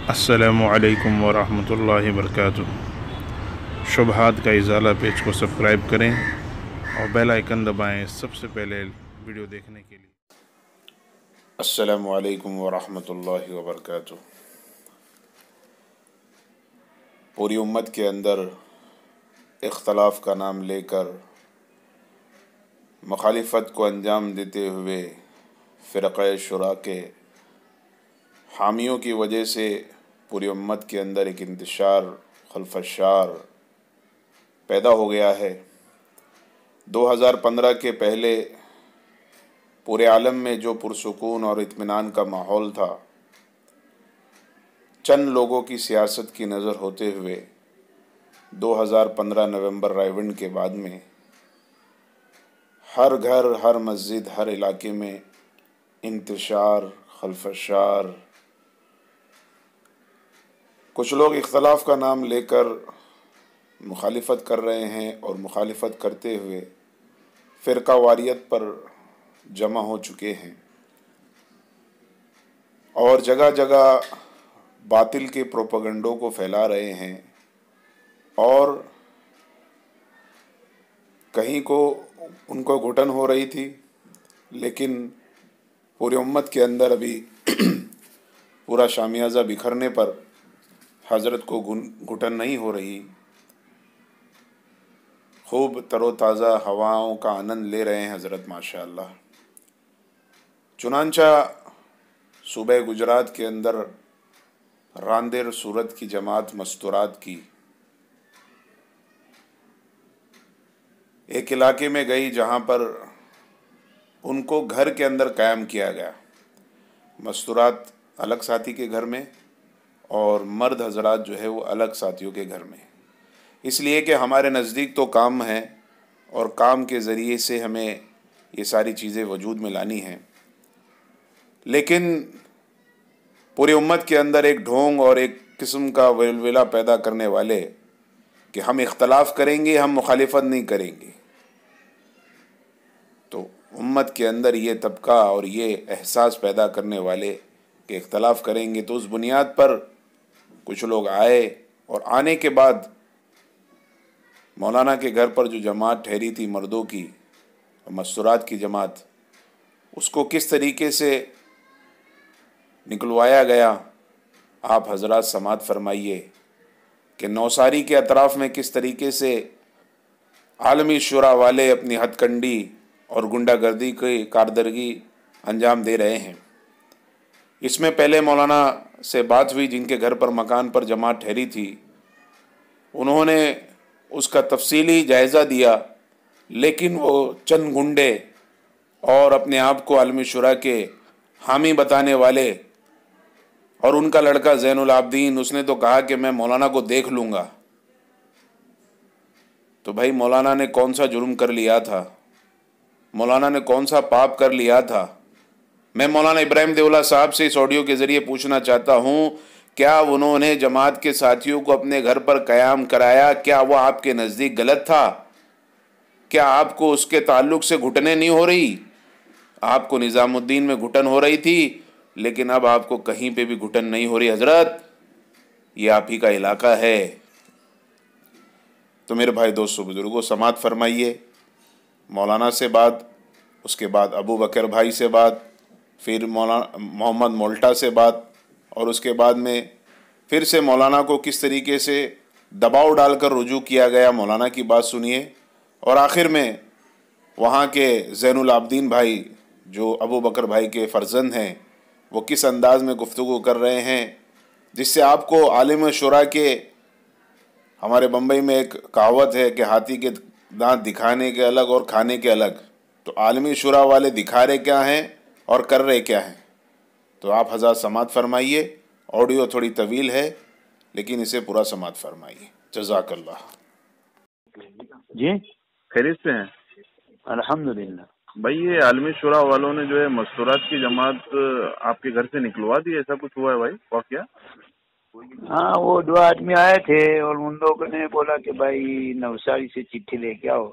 अस्सलामु अलैकुम वरहमतुल्लाहि वबरकातुहू। शुबहात का इज़ाला पेज को सब्सक्राइब करें और बेल आइकन दबाएं सबसे पहले वीडियो देखने के लिए। अस्सलामु अलैकुम वरहमतुल्लाहि वबरकातुहू। पूरी उम्मत के अंदर इख्तलाफ का नाम लेकर मुखालिफत को अंजाम देते हुए फ़िरक़े शुरा के हामियों की वजह से पूरी उम्मत के अंदर एक इंतशार खल्फ़शार पैदा हो गया है। 2015 के पहले पूरे आलम में जो पुरसुकून और इत्मीनान का माहौल था, चंद लोगों की सियासत की नज़र होते हुए 2015 नवंबर राइवंड के बाद में हर घर, हर मस्जिद, हर इलाके में इंतशार खल्फ़शार, कुछ लोग इख्तलाफ का नाम लेकर मुखालिफत कर रहे हैं और मुखालिफत करते हुए फ़िरका वारियत पर जमा हो चुके हैं और जगह जगह बातिल के प्रोपेगेंडों को फैला रहे हैं और कहीं को उनको घुटन हो रही थी, लेकिन पूरी उम्मत के अंदर अभी पूरा शामियाज़ा बिखरने पर हज़रत को घुटन नहीं हो रही। खूब तरोताज़ा हवाओं का आनंद ले रहे हैं हज़रत माशाअल्लाह। चुनांचा सूबे गुजरात के अंदर रांदेर सूरत की जमात मस्तूरात की एक इलाके में गई जहां पर उनको घर के अंदर कायम किया गया। मस्तूरात अलग साथी के घर में और मर्द हजरात जो है वो अलग साथियों के घर में, इसलिए कि हमारे नज़दीक तो काम है और काम के ज़रिए से हमें ये सारी चीज़ें वजूद में लानी हैं। लेकिन पूरी उम्मत के अंदर एक ढोंग और एक किस्म का विलविला पैदा करने वाले कि हम इख्तलाफ करेंगे, हम मुखालिफत नहीं करेंगे, तो उम्मत के अंदर ये तबका और ये एहसास पैदा करने वाले कि इख्तलाफ करेंगे, तो उस बुनियाद पर कुछ लोग आए और आने के बाद मौलाना के घर पर जो जमात ठहरी थी मर्दों की, मस्तूरात की जमात, उसको किस तरीके से निकलवाया गया, आप हजरात समात फरमाइए कि नौसारी के अतराफ़ में किस तरीके से आलमी शुरा वाले अपनी हथकंडी और गुंडागर्दी की कारदर्गी अंजाम दे रहे हैं। इसमें पहले मौलाना से बात हुई जिनके घर पर मकान पर जमात ठहरी थी, उन्होंने उसका तफसीली जायज़ा दिया, लेकिन वो चंद गुंडे और अपने आप को आलमी शुरा के हामी बताने वाले और उनका लड़का ज़ैनुल आबदीन, उसने तो कहा कि मैं मौलाना को देख लूँगा। तो भाई मौलाना ने कौन सा जुर्म कर लिया था, मौलाना ने कौन सा पाप कर लिया था? मैं मौलाना इब्राहिम देवला साहब से इस ऑडियो के ज़रिए पूछना चाहता हूँ, क्या उन्होंने जमात के साथियों को अपने घर पर क़याम कराया? क्या वह आपके नज़दीक गलत था? क्या आपको उसके ताल्लुक़ से घुटने नहीं हो रही? आपको निज़ामुद्दीन में घुटन हो रही थी, लेकिन अब आपको कहीं पे भी घुटन नहीं हो रही। हजरत, ये आप ही का इलाका है। तो मेरे भाई दोस्तों बुजुर्गों, समात फरमाइए। मौलाना से बात, उसके बाद अबू बकर भाई से बात, फिर मौलाना मोहम्मद मोल्टा से बात, और उसके बाद में फिर से मौलाना को किस तरीके से दबाव डालकर रुजू किया गया, मौलाना की बात सुनिए। और आखिर में वहाँ के ज़ैनुल आबदीन भाई जो अबू बकर भाई के फ़र्जंद हैं, वो किस अंदाज में गुफ्तगू कर रहे हैं, जिससे आपको आलिम शुरा के, हमारे बम्बई में एक कहावत है कि हाथी के दांत दिखाने के अलग और खाने के अलग, तो आलमी शुरा वाले दिखा रहे क्या हैं और कर रहे क्या हैं। तो आप हज़ार समात फरमाइए। ऑडियो थोड़ी तवील है, लेकिन इसे पूरा समात फरमाइए। जज़ाकल्लाह। जी, खैरियत से हैं? अल्हम्दुलिल्लाह। भाई ये आलमी शुरा वालों ने जो है मस्तूरात की जमात आपके घर से निकलवा दी, ऐसा कुछ हुआ है भाई, वाक़या? हाँ, वो दो आदमी आए थे और उन लोगों ने बोला कि भाई नवसारी से चिट्ठी लेके आओ।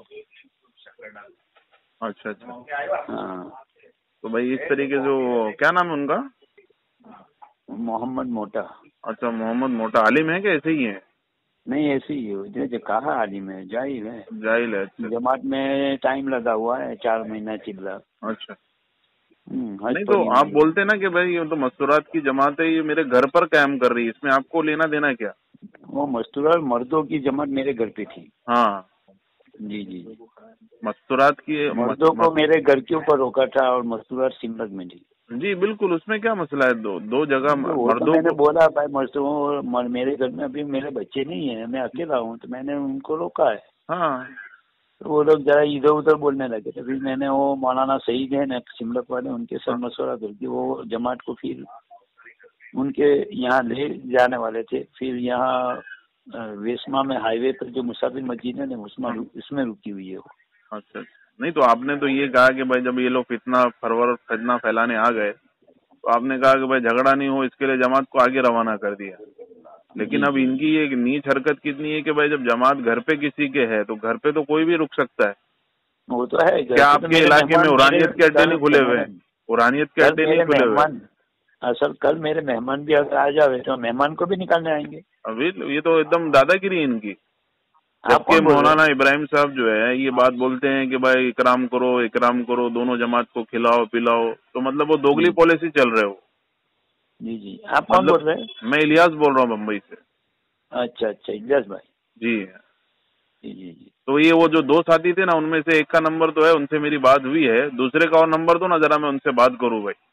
अच्छा अच्छा। हाँ, तो भाई इस तरीके से, क्या नाम है उनका? मोहम्मद मोटा। अच्छा, मोहम्मद मोटा आलिम है क्या, ऐसे ही है? नहीं ऐसे ही है, जो कहा आलिम है, जाहिल है। जाहिल है। अच्छा जमात में टाइम लगा हुआ है, 4 महीना चिल्ला। अच्छा। हज नहीं तो पड़ी आप हुई है। बोलते ना कि भाई ये तो मस्तूरात की जमात है, ये मेरे घर पर कायम कर रही है, इसमें आपको लेना देना क्या? वो मस्तूरात मर्दों की जमात मेरे घर पे थी। हाँ, जी जी। मस्तूरात की मर्दों को मेरे घर के ऊपर रोका था और मस्तूरात सिमरत में थी। जी बिल्कुल, उसमें क्या मसला है? दो जगह तो वो तो मर्दों मैंने को। बोला भाई मस्तूर, मेरे घर में अभी मेरे बच्चे नहीं है, मैं अकेला हूँ, तो मैंने उनको रोका है। हाँ तो वो लोग जरा इधर उधर बोलने लगे, तो फिर मैंने वो मौलाना सईद है ना सिमरत वाले, उनके साथ मशवरा करके वो जमात को फिर उनके यहाँ ले जाने वाले थे। फिर यहाँ वेस्मा में हाईवे पर जो मुसाफिर मस्जिद है ना, उसमें रुकी हुई है वो। अच्छा अच्छा। नहीं तो आपने तो ये कहा कि भाई जब ये लोग फितना फैलाने आ गए तो आपने कहा कि भाई झगड़ा नहीं हो, इसके लिए जमात को आगे रवाना कर दिया। लेकिन जी अब जी। इनकी ये नीच हरकत कितनी है कि भाई जब जमात घर पे किसी के है तो घर पे तो कोई भी रुक सकता है। वो तो है, घर क्या पे तो आपके मेरे इलाके में मेहमान, मेरे उरानियत के अड्डे कल नहीं खुले हुए सुनो ना, हैं? उरानियत के कल अड्डे नहीं मेरे खुले हुए हैं? मेहमान, असल कल मेरे मेहमान भी अगर आ जावे तो मेहमान को भी निकालने आएंगे। अभी ये तो एकदम दादागिरी है इनकी। आप जबकि कौन बोल रहे मौलाना इब्राहिम साहब जो है ये बात बोलते हैं कि भाई इकराम करो, दोनों जमात को खिलाओ पिलाओ, तो मतलब वो दोगली हैं? पॉलिसी चल रहे हो। जी जी। आप कौन मतलब बोल रहे हैं? मैं इलियास बोल रहा हूँ बम्बई से। अच्छा अच्छा, इलियास भाई। जी। जी जी जी। तो ये वो जो 2 साथी थे ना, उनमें से एक का नंबर तो है, उनसे मेरी बात हुई है, दूसरे का और नंबर दो ना जरा, मैं उनसे बात करूँ भाई।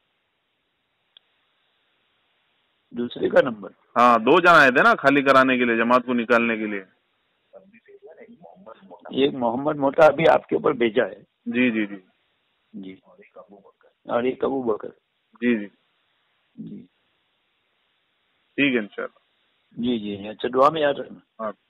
दूसरे का नंबर? हाँ, 2 जन आए थे ना खाली कराने के लिए, जमात को निकालने के लिए। एक मोहम्मद मोटा अभी आपके ऊपर भेजा है। जी जी जी। जी। और एक अबू बकर। जी जी। जी ठीक है इंशाल्लाह। जी जी। अच्छा, दुआ में याद रखना। हाँ।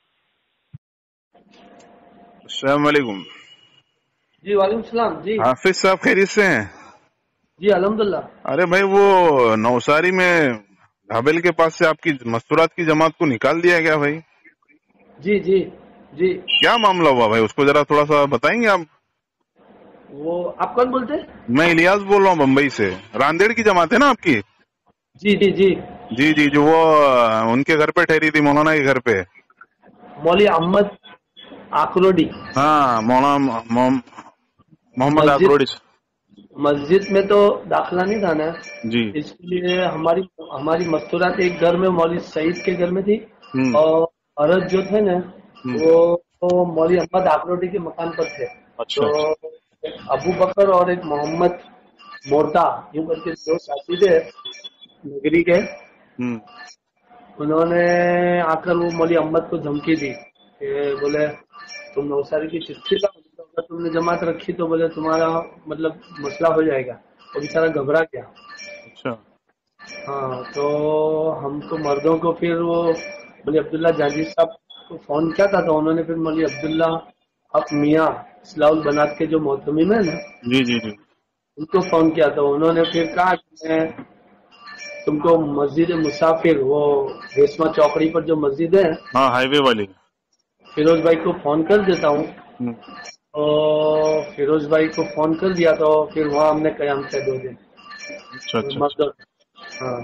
अस्सलाम वालेकुम। जी वालेकुम सलाम जी। हाफिज साहब खैरियत से हैं? जी अल्हम्दुलिल्लाह। अरे भाई वो नौसारी में ढाबेल के पास से आपकी मस्तूरात की जमात को निकाल दिया गया भाई। जी जी जी। क्या मामला हुआ भाई, उसको जरा थोड़ा सा बताएंगे आप? वो आप कौन बोलते हैं? मैं इलियास बोल रहा हूँ बम्बई से। रांदेड़ की जमात है ना आपकी? जी जी जी। जी जी, जो वो उनके घर पे ठहरी थी, मौलाना के घर पे। मौली अहमद आकरोडी। हाँ, मौलाना मोहम्मद मस्जिद आकरोड़ी। मस्जिद में तो दाखिला नहीं था ना, जी। इसलिए हमारी हमारी मस्तूरात एक घर में मौली सईद के घर में थी, और औरत जो थे ना वो मौली अहमद आकरोडी के मकान पर थे। अच्छा तो एक अबू बकर और एक मोहम्मद मोर्ता, यूं करके 2 साथी थे नगरी के। उन्होंने आकर वो मौली अहमद को धमकी दी कि बोले तुम नौसारी की चिट्ठी लाओ, अगर तुमने जमात रखी तो बोले तुम्हारा मतलब मसला हो जाएगा। वो बेचारा घबरा गया। अच्छा। हाँ, तो हम तो मर्दों को फिर वो मौली अब्दुल्ला जाजी साहब को फोन किया था, तो उन्होंने फिर मौली अब्दुल्ला हक मियाँ इस्लाउल बनात के जो मोहतमिम है ना, जी जी जी। उनको फोन किया, तो उन्होंने फिर कहा कि मैं तुमको मस्जिद मुसाफिर, वो रेशमा चौकड़ी पर जो मस्जिद है, हाँ, हाईवे वाली। फिरोज भाई को फोन कर देता हूँ। तो फिरोज भाई को फोन कर दिया, तो फिर वहाँ हमने कयाम किया 2 दिन। अच्छा अच्छा। मतलब हाँ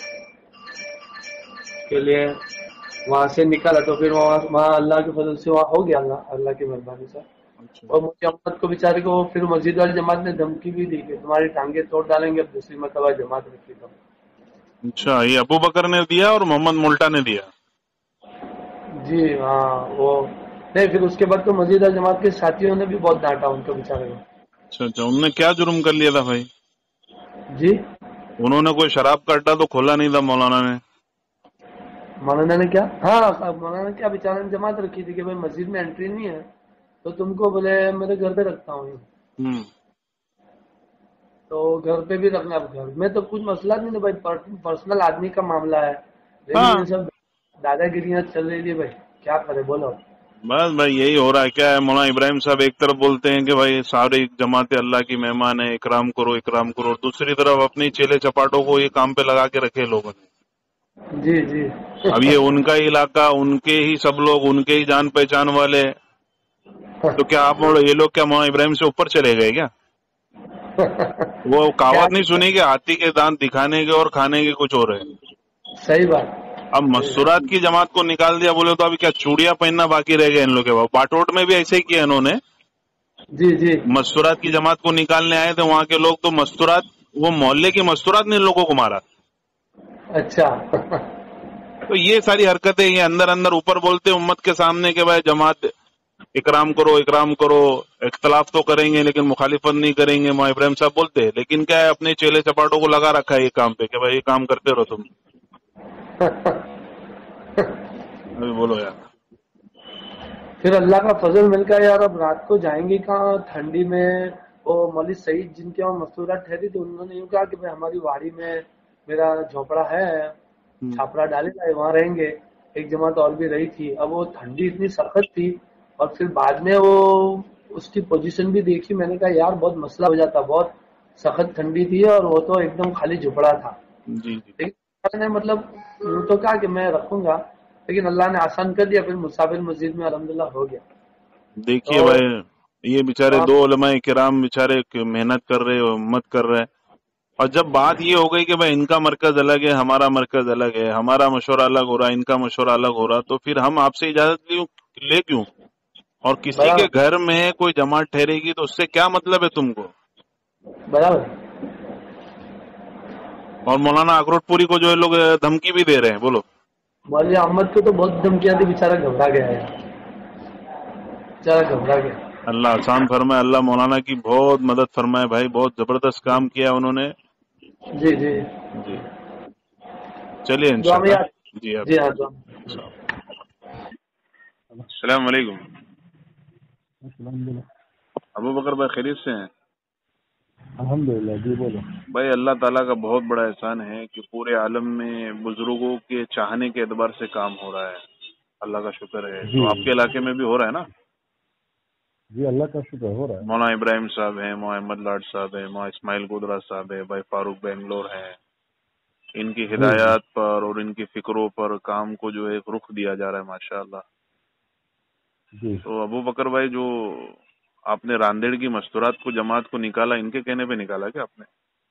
के लिए वहाँ से निकाला, तो फिर वहाँ अल्लाह के फजल से वहाँ हो गया, अल्लाह की मेहरबानी से। और मुझे अहमद को बेचारे को फिर मस्जिद वाली जमात ने धमकी भी दी कि तुम्हारी टांगे तोड़ डालेंगे अब दूसरी मरतबा जमात रखी तो। अच्छा, ये अबू बकर ने दिया और मोहम्मद मोल्टा ने दिया? जी हाँ। वो नहीं, फिर उसके बाद तो मस्जिद वाली जमात के साथियों ने भी बहुत डांटा उनको बेचारे को। अच्छा अच्छा। उनने क्या जुर्म कर लिया था भाई? जी, उन्होंने कोई शराब का अड्डा तो खोला नहीं था मौलाना ने? मौलाना ने क्या? हाँ, मौलाना क्या बेचारे ने जमात रखी थी कि भाई मस्जिद में एंट्री नहीं है, तो तुमको बोले मेरे घर पे रखता हूँ। तो घर पे भी रखना, घर में तो कुछ मसला नहीं है भाई, पर्सनल आदमी का मामला है, लेकिन हाँ। ये सब दादागिरियां चल रही है भाई, क्या करे बोलो। बस भाई यही हो रहा है। क्या है, मौलाना इब्राहिम साहब एक तरफ बोलते हैं कि भाई सारी जमातें अल्लाह की मेहमान है, इकराम करो, और दूसरी तरफ अपनी चेले चपाटों को ये काम पे लगा के रखे लोगों ने। जी जी। अब ये उनका इलाका, उनके ही सब लोग, उनके ही जान पहचान वाले, तो क्या आप ये लोग क्या मौलाना इब्राहिम से ऊपर चले गए क्या? वो कहावत नहीं सुनी कि हाथी के दांत दिखाने के और खाने के कुछ और है। सही बात। अब मस्तूरात की जमात को निकाल दिया बोले तो अभी क्या चूड़ियां पहनना बाकी रह गया इन लोगों के पास। बाटोट में भी ऐसे ही किया इन्होंने, जी जी। मस्तूरात की जमात को निकालने आए थे वहां के लोग, तो मस्तूरात, वो मोहल्ले की मस्तूरात ने इन लोगों को मारा। अच्छा। तो ये सारी हरकतें ये अंदर अंदर ऊपर बोलते उम्मत के सामने के भाई जमात इकराम करो इकराम करो, इख्तलाफ तो करेंगे लेकिन मुखालिफत नहीं करेंगे, मौलाना इब्राहिम साहब बोलते हैं, लेकिन क्या है अपने चेले चपाटों को लगा रखा है ये काम पे कि भाई ये काम करते रहो तुम। अभी बोलो यार। फिर अल्लाह का फजल मिलकर यार अब रात को जाएंगे कहाँ ठंडी में। वो मौलवी सईद जिनके वहाँ मस्तूरात ठहरी थी उन्होंने यूँ कहा कि भाई हमारी वाड़ी में मेरा झोपड़ा है, छापरा डालेगा, वहां रहेंगे। एक जमात और भी रही थी। अब वो ठंडी इतनी सख्त थी और फिर बाद में वो उसकी पोजीशन भी देखी, मैंने कहा यार बहुत मसला हो जाता, बहुत सख्त ठंडी थी और वो तो एकदम खाली झुपड़ा था। जी जी। लेकिन मैंने मतलब यूँ तो कहा कि मैं रखूंगा, लेकिन अल्लाह ने आसान कर दिया। फिर मुसाफिर मस्जिद में अल्हम्दुलिल्लाह हो गया। देखिए तो भाई ये बेचारे दो उलमाए किराम बेचारे मेहनत कर रहे हो, हिम्मत कर रहे हैं, और जब बात ये हो गई कि भाई इनका मरकज अलग है हमारा मरकज अलग है, हमारा मशवरा अलग हो रहा है इनका मशवरा अलग हो रहा, तो फिर हम आपसे इजाजत ले क्यों? और किसी के बराबर घर में कोई जमात ठहरेगी तो उससे क्या मतलब है तुमको? बराबर। और मौलाना अखरोटपुरी को जो है लोग धमकी भी दे रहे हैं, बोलो। मौलवी अहमद को तो बहुत धमकियां थी, बेचारा घबरा गया है, बेचारा घबरा गया। अल्लाह आसान फरमाए, अल्लाह मौलाना की बहुत मदद फरमाए भाई, बहुत जबरदस्त काम किया उन्होंने। जी जी जी चलिए दुआ में इंशाल्लाह। यार। जी आप। जी हाँ दुआ में। अस्सलाम वालेकुम। अबू बकर भाई खैरियत से हैं? अल्हम्दुलिल्लाह। जी बोलो भाई अल्लाह ताला का बहुत बड़ा एहसान है कि पूरे आलम में बुजुर्गों के चाहने के एतबार से काम हो रहा है, अल्लाह का शुक्र है। जी तो आपके इलाके में भी हो रहा है ना? जी अल्लाह का शुक्र हो रहा है। मौलाना इब्राहिम साहब हैं, मोहम्मद लाड साहब हैं, मौलाना इस्माइल गोदरा साहब है, भाई फारूक बेंगलोर हैं, इनकी जी जी हिदायत पर और इनकी फिक्रों पर काम को जो है रुख दिया जा रहा है माशाअल्लाह। जी। तो अबू बकर भाई जो आपने रांदेड़ की मस्तूरात को जमात को निकाला, इनके कहने पे निकाला क्या आपने?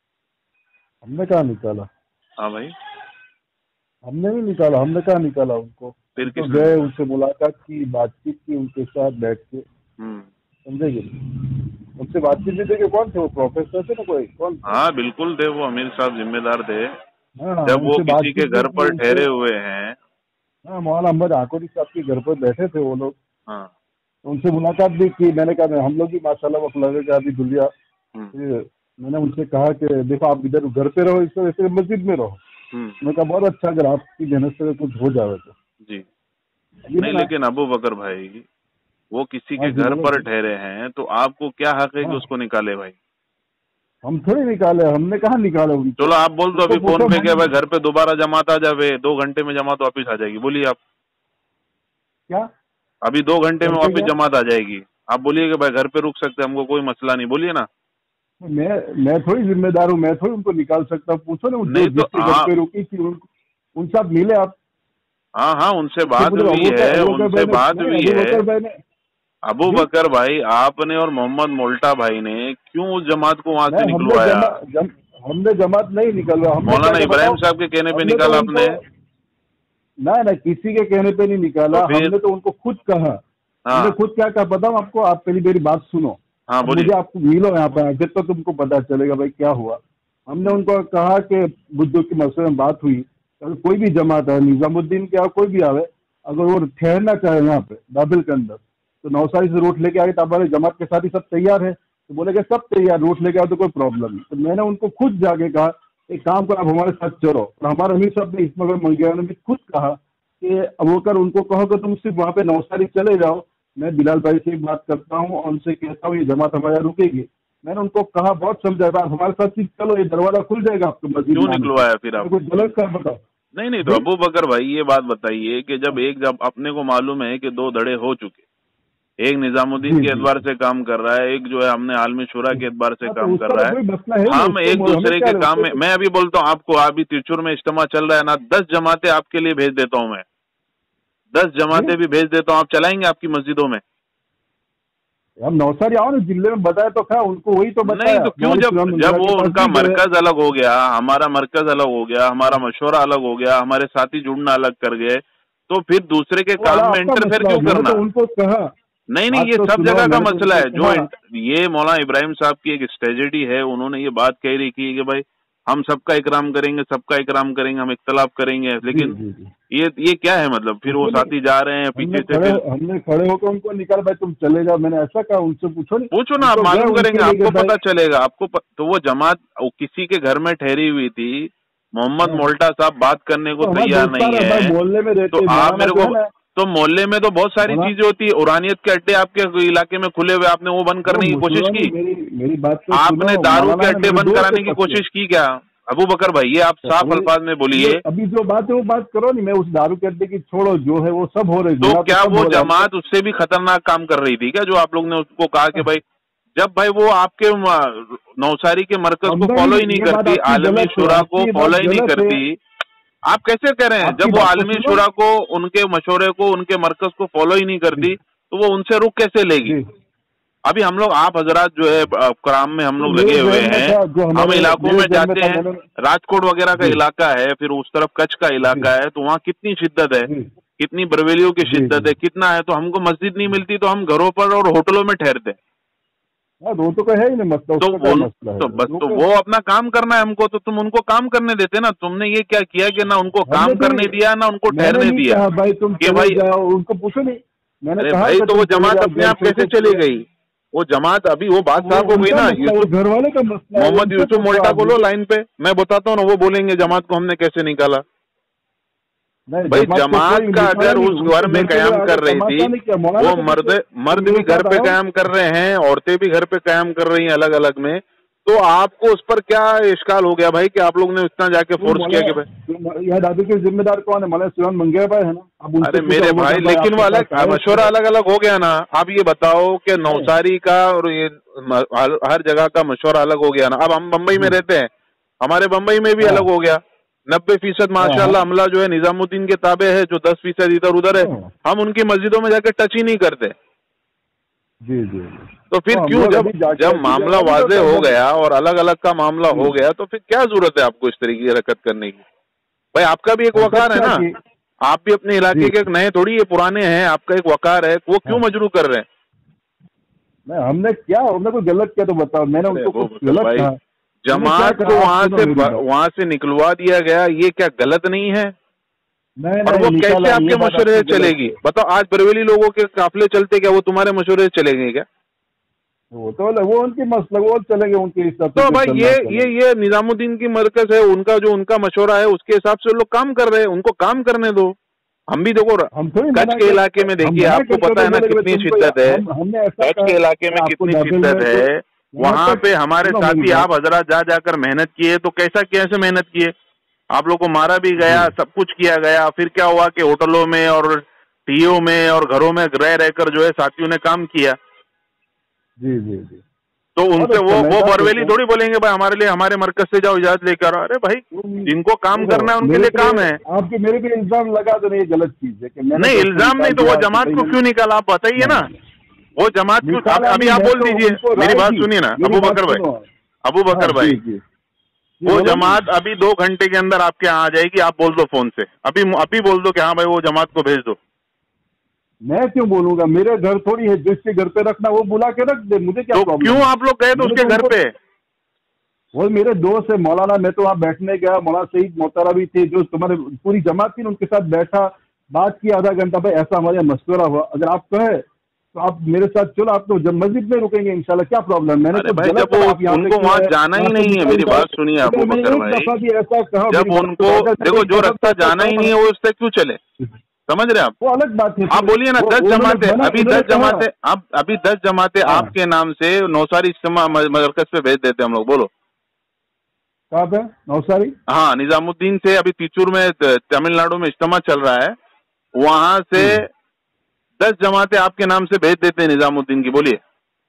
हमने कहाँ निकाला? हाँ भाई। हमने नहीं निकाला, हमने कहाँ निकाला उनको। फिर हम तो किसने गए, निकाला? उनसे मुलाकात की, बातचीत की उनके साथ बैठ के, हम्म। समझे कि उनसे बातचीत भी देखिए। कौन थे वो? प्रोफेसर थे ना कोई? कौन थे? हाँ बिल्कुल थे, वो अमीर साहब जिम्मेदार थे। हाँ जब वो उनसे किसी के बातचीत भी घर की पर उनसे। ठहरे हुए हैं। हाँ मौलाना अहमद आकोटी साहब के घर पर बैठे थे वो लोग, हाँ। उनसे मुलाकात भी की। मैंने कहा हम लोग भी माशाल्लाह वक्त लगेगा अभी दुलिया। हम्म। फिर मैंने उनसे कहा कि देखो आप इधर घर पे रहो, इस वजह से मस्जिद में रहो। हम्म। मैं कहा बहुत अच्छा, अगर आपकी मेहनत से कुछ हो जाए तो। जी ये नहीं, ना। लेकिन अबू बकर भाई वो किसी हाँ के जी घर बोलो पर जी। ठहरे हैं तो आपको क्या हक है कि हाँ उसको निकाले भाई? हम थोड़ी निकाले, हमने कहाँ निकाला उनको। चलो आप बोल दो उनको अभी फोन पूछो पे क्या भाई मैंने घर पे दोबारा जमात आ जावे, 2 घंटे में जमात वापिस आ जाएगी, बोलिए आप। क्या अभी 2 घंटे में घर पे वापिस क्या। जमात आ जाएगी, आप बोलिए कि भाई घर पे रुक सकते हैं, हमको कोई मसला नहीं, बोलिए ना। मैं थोड़ी जिम्मेदार हूँ, मैं थोड़ी उनको निकाल सकता हूँ। पूछो ना जो नहीं तो जिसके घर हाँ पे रुकी थी उनसे आप मिले आप। हाँ हाँ उनसे उससे बात पूछो हुई है, अबू बकर उनसे भाई ने, बात नहीं हुई अबू है। बकर भाई ने। अबू जी बकर भाई आपने और मोहम्मद मोल्टा भाई ने क्यों उस जमात को वहां से नहीं, निकलवाया? हमने जमात नहीं निकलवा। हमने क्या मौलाना क्या इब्राहिम बताओ। साहब के कहने पे हमने तो निकाला उनको, आपने? ना किसी के कहने पे नहीं निकाला, तो फिर? हमने तो उनको खुद कहा। हमने हाँ खुद क्या कहा बताऊं आपको? आप पहली मेरी बात सुनो। हाँ अब बोलिए। मुझे आपको मिलो यहाँ पे आके तो तुमको पता चलेगा भाई क्या हुआ। हमने उनको कहा कि बुद्धू की मसले में बात हुई, अगर कोई भी जमात है, निजामुद्दीन क्या कोई भी आवे, अगर वो ठहरना चाहे यहाँ पे बाबिल के अंदर, तो नौसारी से रूट लेके आए तो हमारे जमात के साथ ही सब तैयार है। तो बोले कि सब तैयार, रूट लेके आओ तो कोई प्रॉब्लम नहीं। तो मैंने उनको खुद जाके कहा एक काम करो आप हमारे साथ चलो। और हमारे अमीर साहब ने इसमें मंगिया ने भी खुद कहा कि अबूबकर उनको कहो कि तुम सिर्फ वहाँ पे नौसारी चले जाओ, मैं बिलाल भाई से बात करता हूँ और उनसे कहता हूँ ये जमात हमारे यहाँ रुकेगी। मैंने उनको कहा बहुत समझाया, आप हमारे साथ सिर्फ चलो, ये दरवाजा खुल जाएगा आपको मस्जिद क्यों में आने निकलवाया फिर का। आप? कुछ गलत कर बताओ। नहीं नहीं, तो जी अबू बकर भाई ये बात बताइए कि जब अपने को मालूम है कि 2 धड़े हो चुके, एक निजामुद्दीन जी के जी एतबार से काम कर रहा है, एक जो है हमने आलमी शुरा के एतबार से हाँ तो काम कर उसका रहा तो है, कोई मसला है हम नहीं, एक उसको हमें दूसरे क्या के काम में। उसको। मैं अभी बोलता हूँ आपको, अभी तिरचुर में इज्तिमा चल रहा है ना, 10 जमातें आपके लिए भेज देता हूँ मैं, 10 जी जमातें भी भेज देता हूँ, आप चलाएंगे आपकी मस्जिदों में? हम नौसारी आओ ना, जिले में बताया तो था उनको, वही तो बताया। नहीं तो क्यों, जब वो उनका मरकज अलग हो गया, हमारा मरकज अलग हो गया, हमारा मशवरा अलग हो गया, हमारे साथी जुड़ना अलग कर गए, तो फिर दूसरे के काम में इंटरफेयर क्यों करना? तो उनको कहा नहीं, ये सब जगह का मसला है। जो ये मौलाना इब्राहिम साहब की एक स्ट्रेटेजी है, उन्होंने ये बात कह रही की कि भाई हम सबका इकराम करेंगे, सबका इकराम करेंगे, हम इख्तलाफ करेंगे, लेकिन ये क्या है मतलब? फिर वो साथी जा रहे हैं पीछे से, फिर हमने खड़े होकर उनको निकाल, भाई तुम चले जाओ, मैंने ऐसा कहा, उनसे पूछो नहीं, पूछो ना, आप मालूम करेंगे, आपको पता चलेगा, आपको तो वो जमात किसी के घर में ठहरी हुई थी, मोहम्मद मोल्टा साहब बात करने को तैयार नहीं है, मोहल्ले में रहते, तो आप मेरे को, तो मोहल्ले में तो बहुत सारी चीजें होती है, उरानियत के अड्डे आपके इलाके में खुले हुए, आपने वो बंद करने की कोशिश की? मेरी बात आपने दारू के अड्डे बंद कराने की कोशिश की क्या अबू बकर भाई? ये आप साफ अल्फाज में बोलिए। अभी जो बात है वो बात करो नहीं, मैं उस दारू के अड्डे की छोड़ो, जो है वो सब हो रही। तो क्या वो जमात उससे भी खतरनाक काम कर रही थी क्या, जो आप लोग ने उसको कहा कि भाई, जब भाई वो आपके नौसारी के मरकज को फॉलो ही नहीं करती, आलमी शुरा को फॉलो ही नहीं करती, आप कैसे कह रहे हैं? जब वो आलमी शुरा को, उनके मशवरे को, उनके मरकज को फॉलो ही नहीं करती, तो वो उनसे रुख कैसे लेगी? अभी हम लोग, आप हजरात जो है कराम में हम लोग लगे हुए हैं, हम इलाकों में जाते हैं, राजकोट वगैरह का इलाका है, फिर उस तरफ कच्छ का इलाका है, तो वहाँ कितनी शिद्दत है, कितनी बरेलियों की शिद्दत है, कितना है, तो हमको मस्जिद नहीं मिलती तो हम घरों पर और होटलों में ठहरते हैं। वो तो है ही नहीं मसला, तो बस तो वो अपना काम करना है हमको, तो तुम उनको काम करने देते ना। तुमने ये क्या किया कि ना उनको काम करने दिया, ना उनको ठहरने दिया भाई, तुम कि भाई उनको पूछो नहीं। मैंने कहा भाई, तो वो जमात अपने आप कैसे चली गई? वो जमात अभी वो बात साफ हो गई ना। घर वाले का मसला, मोहम्मद यूसुफ मोल्टा को लो लाइन पे, मैं बताता हूँ ना, वो बोलेंगे जमात को हमने कैसे निकाला। भाई जमात का अगर उस घर में कयाम कर रही थी, वो मर्द भी घर पे कयाम कर रहे हैं, औरतें भी घर पे कयाम कर रही हैं अलग अलग में, तो आपको उस पर क्या इश्काल हो गया भाई कि आप लोग ने इतना जाके फोर्स किया कि भाई यह दादी के जिम्मेदार कौन है? मौलाना सुलेमान मंगेरा भाई है ना। अरे मेरे भाई, लेकिन वो अलग मशवरा अलग अलग हो गया ना। आप ये बताओ कि नौसारी का और ये हर जगह का मशवरा अलग हो गया ना। अब हम बम्बई में रहते हैं, हमारे बम्बई में भी अलग हो गया। 90% माशाल्लाह अमला जो है निजामुद्दीन के ताबे है, जो 10% इधर उधर है, हम उनकी मस्जिदों में जाके टच ही नहीं करते। जी। तो फिर क्यों, जब मामला वाजे हो गया और अलग अलग का मामला हो गया, तो फिर क्या जरूरत है आपको इस तरीके की हरकत करने की? भाई आपका भी एक वकार है ना, आप भी अपने इलाके के नए थोड़ी, ये पुराने हैं, आपका एक वकार है, वो क्यों मजरू कर रहे हैं? हमने कोई गलत किया तो बताओ। मैंने उनको गलत कहा, जमात को वहां से निकलवा दिया गया, ये क्या गलत नहीं है? और वो कैसे आपके मशवरे से चलेगी? बताओ, आज बरेली लोगों के काफिले चलते क्या, वो तुम्हारे मशवरे से चलेंगे क्या? वो उनकी मसला, वो चलेंगे उनके हिसाब से। तो भाई ये निजामुद्दीन की मरकज है, उनका मशवरा है, उसके हिसाब से लोग काम कर रहे हैं, उनको काम करने दो। हम भी देखो, कच्छ के इलाके में देखिए, आपको पता है ना कितनी शिद्दत है, कच्छ के इलाके में कितनी शिद्दत है, वहाँ पे हमारे साथी आप हजरात जाकर मेहनत किए, तो कैसे मेहनत किए? आप लोग को मारा भी गया, सब कुछ किया गया, फिर क्या हुआ कि होटलों में और टीओ में और घरों में रहकर जो है साथियों ने काम किया। जी। तो उनसे वो बरवेली थोड़ी बोलेंगे भाई हमारे लिए, हमारे मरकज से जाओ इजाजत लेकर। अरे भाई, जिनको काम करना है उनके लिए काम है। आपके मेरे भी इल्जाम लगा दो, ये गलत चीज है कि नहीं, इल्जाम नहीं, तो वो जमात को क्यों निकाला आप बताइए ना। वो जमात क्यों, अभी आप बोल दीजिए, मेरी बात सुनिए ना अबू बकर भाई, वो जमात अभी 2 घंटे के अंदर आपके यहाँ आ जाएगी, आप बोल दो फोन से, अभी बोल दो कि हाँ भाई वो जमात को भेज दो। मैं क्यों बोलूंगा? मेरे घर थोड़ी है, जिसके घर पे रखना वो बुला के रख दे, मुझे क्या प्रॉब्लम? क्यों आप लोग गए तो उसके घर पे? वो मेरे दोस्त है मौलाना, मैं तो वहाँ बैठने गया, मौलाना सईद मोहतरा भी थे, जो तुम्हारे पूरी जमात थी, उनके साथ बैठा, बात की आधा घंटा, भाई ऐसा हमारे मशवरा हुआ, अगर आप कहे तो आप मेरे साथ चलो, आप तो जब मस्जिद में रुकेंगे इंशाल्लाह, क्या प्रॉब्लम? मैंने तो भाई जब उनको वहाँ जाना ही नहीं है, मेरी बात सुनिए अबू बकर भाई, जब उनको देखो जो रास्ता जाना ही नहीं है वो उससे क्यों चले? समझ रहे आप? वो अलग बात है। आप बोलिए ना, 10 जमाते अभी 10 जमाते आपके नाम से नौसारी इज्तिमा मरकज पे भेज देते हम लोग। बोलो कहाँ पे? नौसारी? हाँ, निजामुद्दीन से अभी तिचूर में तमिलनाडु में इज्तिमा चल रहा है, वहां से 10 जमाते आपके नाम से भेज देते हैं निजामुद्दीन की। बोलिए,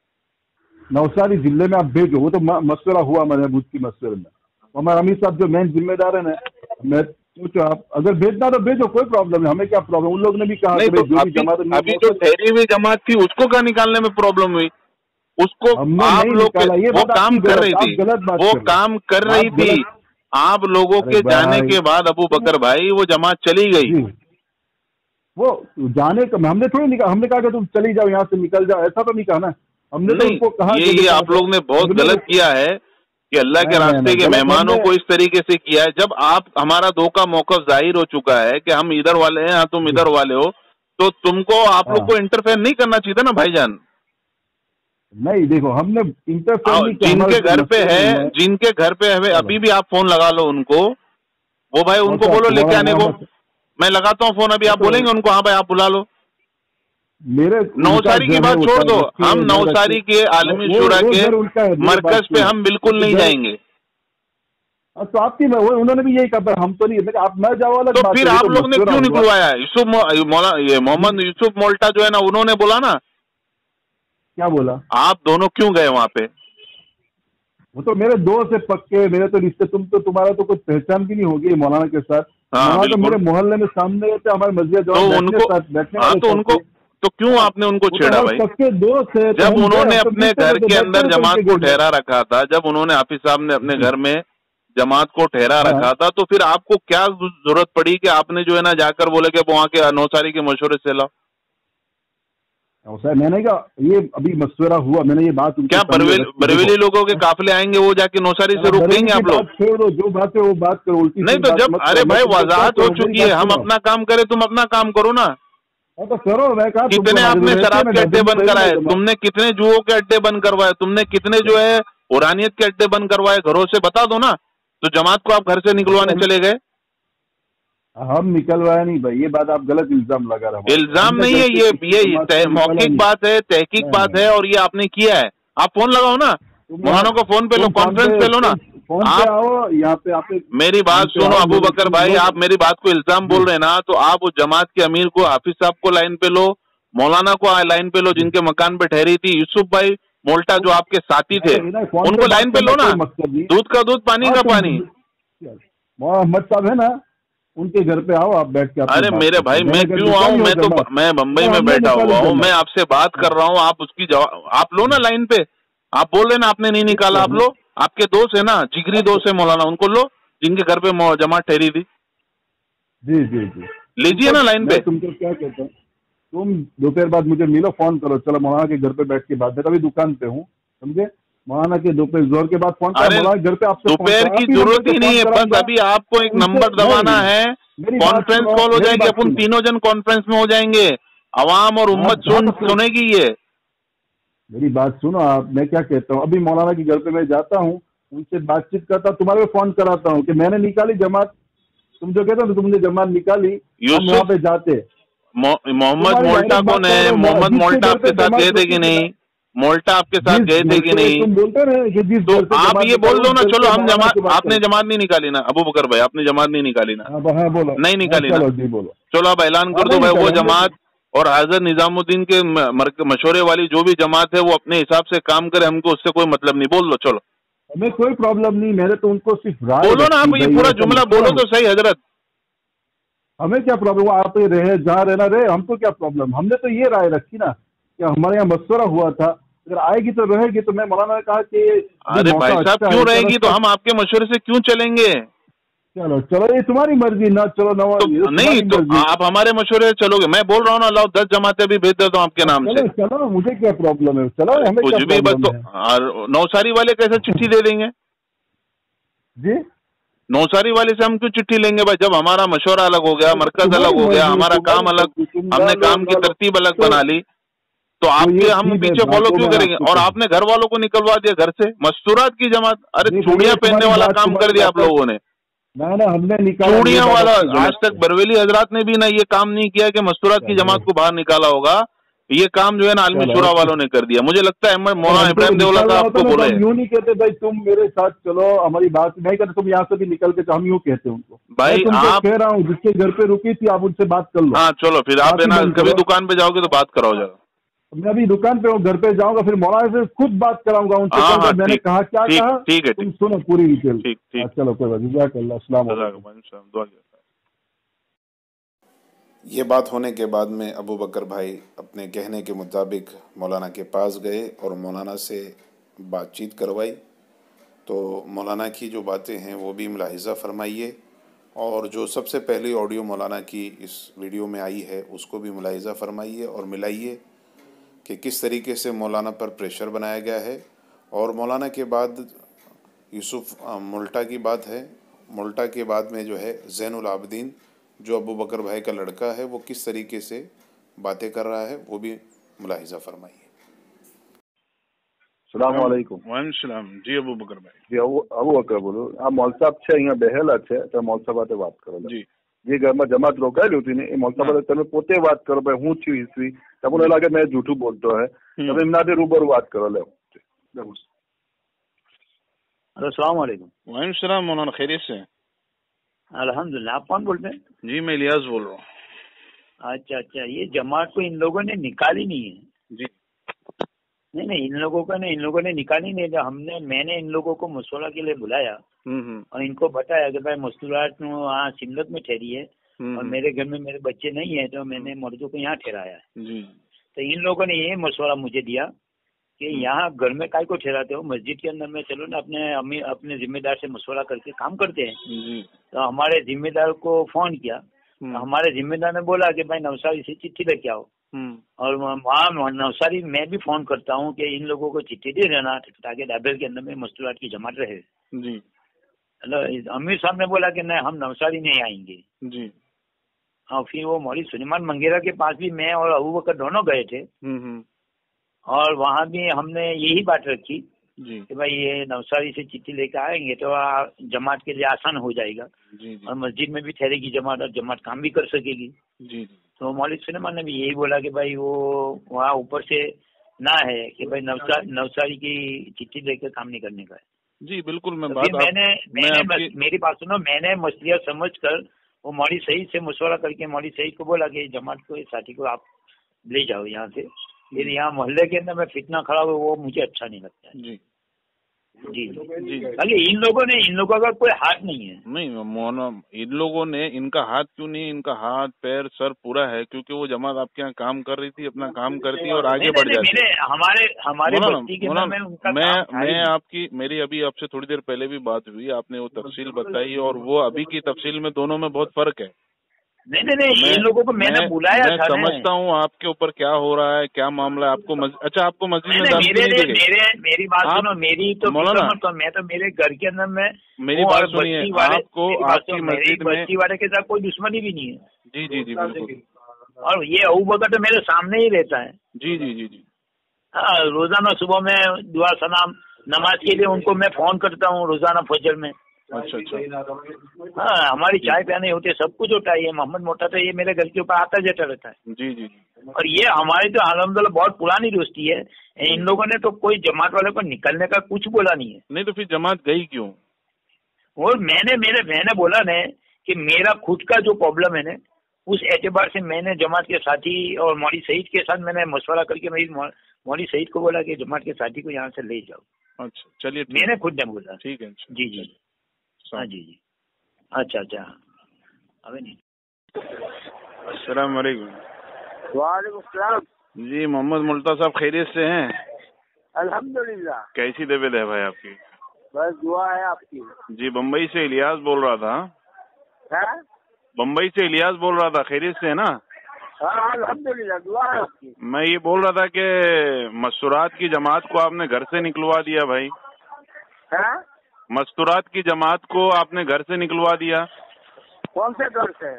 नौसारी जिले में आप भेजो, वो तो मशवरा हुआ हमारे बूथ की मशवरे में। हमारे अमीर साहब जो मेन जिम्मेदार है ना, मैं सोचो आप, अगर भेजना तो भेजो, कोई प्रॉब्लम है, हमें क्या प्रॉब्लम। उन लोग ने भी कहा नहीं कि तो भाई जो भी जमात अभी जो ठहरी हुई जमात थी उसको क्या निकालने में प्रॉब्लम हुई? उसको हमने आप नहीं लोग निकाला, ये वो बात काम आपकी कर गलत, रही आप थी, गलत बात वो कर रहे काम कर हो, रही आप थी। गलत। आप लोगों अरे के जाने भाई, के बाद अबू बकर भाई वो जमात चली गई। जी, वो जाने का हमने थोड़ी निकाला, हमने कहा कि तुम चली जाओ यहाँ से, निकल जाओ, ऐसा तो नहीं कहा ना। हमने तो नहीं, उनको कहा कि ये आप लोग ने बहुत गलत किया है कि अल्लाह के रास्ते नहीं, के गलत मेहमानों हमने, को इस तरीके से किया है। जब आप हमारा धोखा मौका जाहिर हो चुका है कि हम इधर वाले हैं, हाँ तुम इधर वाले हो, तो तुमको आप लोग हाँ, को इंटरफेयर नहीं करना चाहिए था ना भाईजान। नहीं देखो, हमने इंटरफेयर नहीं किया, जिनके घर पे मसला नहीं है, जिनके घर पे है, चलो, अभी भी आप फोन लगा लो उनको, वो भाई कौन उनको सा बोलो लेके तुम्हारा आने को। मोहम्मद, मैं लगाता हूँ फोन अभी, आप तो बोलेंगे उनको हाँ भाई आप बुला लो। मेरे नौसारी की बात छोड़ दो, हम नौसारी के आलमी शुरा के मरकज पे हम बिल्कुल नहीं जाएंगे। तो आपकी वो उन्होंने भी यही कहा, हम तो नहीं, आप न जाओ अलग तो बात फिर है, आप तो लोग ने मशवरा क्यों हुआ। निकलवाया? मोहम्मद यूसुफ मोल्टा जो है ना, उन्होंने बोला ना। क्या बोला? आप दोनों क्यों गए वहां पे? वो तो मेरे दोस्त है पक्के, मेरे तो रिश्ते, तुम्हारा तो कुछ पहचान भी नहीं होगी मौलाना के साथ। हाँ मौलाना तो बिल्कुल। मेरे मोहल्ले में सामने रहते, हमारे मस्जिद तो उनको, हाँ तो उनको, तो क्यों आपने उनको छेड़ा भाई? पक्के दोस्त है। जब उन्होंने अपने घर के अंदर जमात को ठहरा रखा था, जब उन्होंने हाफिज साहब ने अपने घर में जमात को ठहरा रखा था, तो फिर आपको क्या जरूरत पड़ी कि आपने जो है ना जाकर बोले कि वहां के नौसारी के मशवरे से लाओ? मैंने कहा ये अभी मशवरा हुआ, मैंने ये बात क्या बरेली लोगों के काफिले आएंगे, वो जाके नौसारी से रोक देंगे आप लोग? छोड़ो, जो बात है वो बात करो, उल्टी नहीं तो जब, अरे भाई वजाहत हो चुकी है, हम अपना काम करें, तुम अपना काम करो ना। तो करो, मैं कहा कितने आपने शराब के अड्डे बंद कराए, तुमने कितने जुओं के अड्डे बंद करवाए, तुमने कितने जो है उरानियत के अड्डे बंद करवाए, घरों से बता दो ना। तो जमात को आप घर से निकलवाने चले गए? हम निकलवाया नहीं भाई, ये बात आप गलत इल्जाम लगा रहे हो। इल्जाम नहीं है ये मौखिक बात है, तहकीक बात है, और ये आपने किया है। आप फोन लगाओ ना, मौलाना को फोन पे लो, कॉन्फ्रेंस पे लो ना। आप आओ यहाँ पे, आप मेरी बात सुनो अबू बकर भाई, आप मेरी बात को इल्जाम बोल रहे हैं ना, तो आप उस जमात के अमीर को, हाफिज साहब को लाइन पे लो, मौलाना को लाइन पे लो, जिनके मकान पे ठहरी थी, यूसुफ भाई मोल्टा जो आपके साथी थे, उनको लाइन पे लो ना। दूध का दूध, पानी का पानी। मोहम्मद साहब है ना, उनके घर पे आओ, आप बैठ के। अरे मेरे भाई, मैं क्यों आऊँ? मैं मुंबई में बैठा हुआ हूँ, मैं आपसे बात कर रहा हूँ, आप उसकी जवाब आप लो ना लाइन पे। आप बोल रहे ना आपने नहीं निकाला, आप लो, आपके दोस्त है ना, जिगरी दोस्त है मौलाना, उनको लो, जिनके घर पे जमात ठहरी थी। जी जी जी, लीजिए ना लाइन पे। तुमको क्या कहता हूँ, तुम दोपहर बाद मुझे मिलो, फोन करो, चलो मौलाना के घर पे बैठ के बात है, अभी दुकान पे हूँ, समझे। मौलाना के दोपहर जोर के बाद फोन करो, घर पे आपसे दोपहर की जरूरत ही नहीं है, बस अभी आपको एक नंबर दबाना है, कॉन्फ्रेंस कॉल हो जाएगी, अपन तीनों जन कॉन्फ्रेंस में हो जाएंगे, अवाम और उम्मत सुनेगी। ये मेरी बात सुनो आप, मैं क्या कहता हूँ, अभी मौलाना के घर पे मैं जाता हूँ, उनसे बातचीत करता हूँ, तुम्हारे पे फोन कराता हूँ कि मैंने निकाली जमात, तुम जो कहते हो तुमने जमात निकाली, हम वहाँ पे जाते। मोहम्मद मोल्टा कौन है? मोहम्मद मोल्टा आपके साथ गए थे कि नहीं? मोल्टा आपके साथ गए थे कि नहीं? तुम बोलते रहे कि जिस तो आप ये बोल दो ना, चलो हम जमात, आपने जमात नहीं निकाली ना अबू बकर भाई, आपने जमात नहीं निकाली ना? हाँ बोलो, नहीं निकाली ना? बोलो, चलो आप ऐलान कर दो भाई, वो जमात और हजरत निजामुद्दीन के मशवरे वाली जो भी जमात है वो अपने हिसाब से काम करे, हमको उससे कोई मतलब नहीं। बोल दो, चलो, हमें कोई प्रॉब्लम नहीं, मैंने तो उनको सिर्फ राय बोलो ना, आप ये पूरा जुमला बोलो तो सही हजरत। हमें क्या प्रॉब्लम, आप रहे जहाँ रहना रहे, हमको क्या प्रॉब्लम। हमने तो ये राय रखी ना कि हमारे यहाँ मशवरा हुआ था, अगर आएगी तो रहेगी। तो मैं मौलाना ने कहा कि अरे भाई साहब क्यों रहेगी, तो हम आपके मशवरे से क्यों चलेंगे? चलो चलो, ये तुम्हारी मर्जी ना, चलो तो नहीं तो आप हमारे मशवरे से चलोगे? मैं बोल रहा हूँ ना, लाओ 10 जमातें भी भेज देता हूँ आपके नाम से। चलो, मुझे क्या प्रॉब्लम है, चलो, हमें कुछ भी बस। तो नौसारी वाले कैसे चिट्ठी दे देंगे जी? नौसारी वाले से हम क्यों चिट्ठी लेंगे भाई? जब हमारा मशवरा अलग हो गया, मरकज अलग हो गया, हमारा काम अलग, हमने काम की तरतीब अलग बना ली, तो आपके हम पीछे फॉलो क्यों करेंगे? और आपने घर वालों को निकलवा दिया घर से, मस्तूरात की जमात। अरे चूड़ियां पहनने वाला काम कर दिया आप लोगों ने, हमने निकाला चूड़ियां वाला। आज तक बरेली हजरात ने भी ना ये काम नहीं किया कि मस्तूरात की जमात को बाहर निकाला होगा। ये काम जो है ना आलमी शुरा वालों ने कर दिया। मुझे लगता है मौलाना इब्राहिम देवला का आपको बोले, यूं नहीं कहते भाई तुम मेरे साथ चलो, हमारी बात नहीं करते, तुम यहाँ से भी निकल के, हम यूं कहते उनको भाई। आप कह रहा हूँ जिसके घर पे रुकी थी, आप उनसे बात कर लो। हाँ चलो, फिर आप है ना कभी दुकान पे जाओगे तो बात कराओ जाएगा। मैं अभी दुकान पे हूँ, घर पे जाऊंगा, फिर मौलाना से खुद बात कराऊंगा उनसे। मैंने कहा क्या कहा, ठीक है, तुम सुनो पूरी डिटेल। ठीक। चलो कोई बात नहीं, अस्सलाम वालेकुम। ये बात होने के बाद में अबू बकर भाई अपने कहने के मुताबिक मौलाना के पास गए और मौलाना से बातचीत करवाई। तो मौलाना की जो बातें हैं वो भी मुलाहिज़ा फरमाइए, और जो सबसे पहली ऑडियो मौलाना की इस वीडियो में आई है उसको भी मुलाहिज़ा फरमाइए और मिलाइए कि किस तरीके से मौलाना पर प्रेशर बनाया गया है। और मौलाना के बाद यूसुफ मुल्टा की बात है। मुल्टा के बाद में जो है ज़ैनुल आबिदीन जो अबू बकर भाई का लड़का है वो किस तरीके से बातें कर रहा है वो भी मुलाहिज़ा फरमाइए। સલામ વાલેકુમ। વાલેકુમ સલામ। જી અબુ બકર ભાઈ। જી અબુ બકર બોલો। આ મોલ સાહેબ છે અહીંયા બેહેલા છે, તો મોલ સાહેબ સાથે વાત કરો। જી જે ઘરમાં જમાત રોકાયેલી હતી ને એ મોલ સાહેબ તમે પોતે વાત કરો ભાઈ હું થયું હિસ્ટ્રી, તમને લાગે મેં જૂઠું બોલતો હે, તમે એમનાથી રૂબરૂ વાત કરો। લે हेलो सलाम वालेकुम। वालेकुम सलाम मौलाना, खैरियत से? अल्हम्दुलिल्लाह। आप कौन बोल रहे हैं? जी मैं इलियास बोल रहा हूँ। अच्छा अच्छा, ये जमात को इन लोगों ने निकाली नहीं है। जी नहीं, इन लोगों ने निकाली नहीं। तो मैंने इन लोगों को मसौला के लिए बुलाया और इनको बताया कि भाई मस्तूरात वहाँ सिमलत में ठहरी है और मेरे घर में मेरे बच्चे नहीं है, तो मैंने मर्दों को यहाँ ठहराया है। जी। तो इन लोगों ने ये मशवरा मुझे दिया कि यहाँ घर में काय को ठहराते हो, मस्जिद के अंदर में चलो ना, अपने जिम्मेदार से मशवरा करके काम करते हैं। जी। तो हमारे जिम्मेदार को फोन किया, तो हमारे जिम्मेदार ने बोला कि भाई नवसारी से चिट्ठी लेके आओ। और वहाँ नवसारी मैं भी फोन करता हूँ कि इन लोगों को चिट्ठी दे देना ताकि दाबेल के अंदर में मस्तूरात की जमात रहे। जी। अमीर साहब ने बोला कि नहीं, हम नवसारी नहीं आएंगे। जी। और फिर वो मौलवी सुलेमान मंगेरा के पास भी मैं और अबू बकर दोनों गए थे और वहाँ भी हमने यही बात रखी कि भाई ये नवसारी से चिट्ठी लेकर आएंगे तो जमात के लिए आसान हो जाएगा। जी। और मस्जिद में भी ठहरेगी जमात और जमात काम भी कर सकेगी। जी। तो मौलवी सुलेमान ने भी यही बोला कि भाई वो वहाँ ऊपर से ना है कि भाई नवसारी की चिट्ठी लेकर काम नहीं करने का है। जी बिल्कुल। मेरी बात सुनो, मैंने मसलिया समझ कर वो मौलवी सईद से मशवरा करके मौलवी सईद को बोला कि जमात को साथी को आप ले जाओ यहाँ से, फिर यहाँ मोहल्ले के अंदर में फितना खड़ा हो वो मुझे अच्छा नहीं लगता है। जी जी जी। बाकी इन लोगों का कोई हाथ नहीं है। नहीं मौलाना, इन लोगों ने, इनका हाथ क्यों नहीं, इनका हाथ पैर सर पूरा है, क्योंकि वो जमात आपके यहाँ काम कर रही थी, अपना काम करती है और आगे बढ़ जाती है। हमारे बस्ती के अंदर में उनका मैं आपकी, मेरी अभी आपसे थोड़ी देर पहले भी बात हुई, आपने वो तफसील बताई और वो अभी की तफसील में दोनों में बहुत फर्क है। नहीं, इन लोगों को मैंने बुलाया था। मैं समझता हूँ आपके ऊपर क्या हो रहा है, क्या मामला है। आपको अच्छा, आपको मस्जिद में धमकी नहीं दी गई? मेरी बात सुनो, मेरी तो मौलाना, मैं तो मेरे घर के अंदर में, मेरी बात सुनिए, आपको आपकी मस्जिद में बस्ती वाले के साथ कोई दुश्मनी भी नहीं है। जी जी जी बिल्कुल। और ये अबू बकर तो मेरे सामने ही रहता है। जी जी जी जी। हाँ, रोजाना सुबह में दुआ सलाम नमाज के लिए उनको मैं फोन करता हूँ रोजाना फजर में। अच्छा अच्छा। हाँ, हमारी चाय पियाने होती है, सब कुछ होता है। ये मोहम्मद मोटा तो ये मेरे घर के ऊपर आता जाता रहता है। जी जी। और ये हमारी तो अल्हम्दुलिल्लाह बहुत पुरानी दोस्ती है। इन लोगों ने तो कोई जमात वाले को निकलने का कुछ बोला नहीं है। नहीं तो फिर जमात गई क्यों? और मैंने बोला ना कि मेरा खुद का जो प्रॉब्लम है ना, उस एतबार से मैंने जमात के साथी और मौलवी सईद के साथ मैंने मशवरा करके मेरी मौलवी सईद को बोला कि जमात के साथी को यहाँ से ले जाओ। अच्छा चलिए, मैंने खुद ने बोला। ठीक है। जी जी। हाँ जी जी। अच्छा अच्छा। अबे नहीं। अस्सलाम वालेकुम। वालेकुम सलाम। जी मोहम्मद मुल्ता साहब खैरियत से हैं? अल्हम्दुलिल्लाह। कैसी तबीयत है भाई आपकी? बस दुआ है आपकी। जी बम्बई से इलियास बोल रहा था। है? बम्बई से इलियास बोल रहा था, खैरियत से है ना? हाँ अल्हम्दुलिल्लाह, दुआ है आपकी। मैं ये बोल रहा था कि मस्तूरात की जमात को आपने घर से निकलवा दिया भाई। है? मस्तूरात की जमात को आपने घर से निकलवा दिया। कौन से घर से?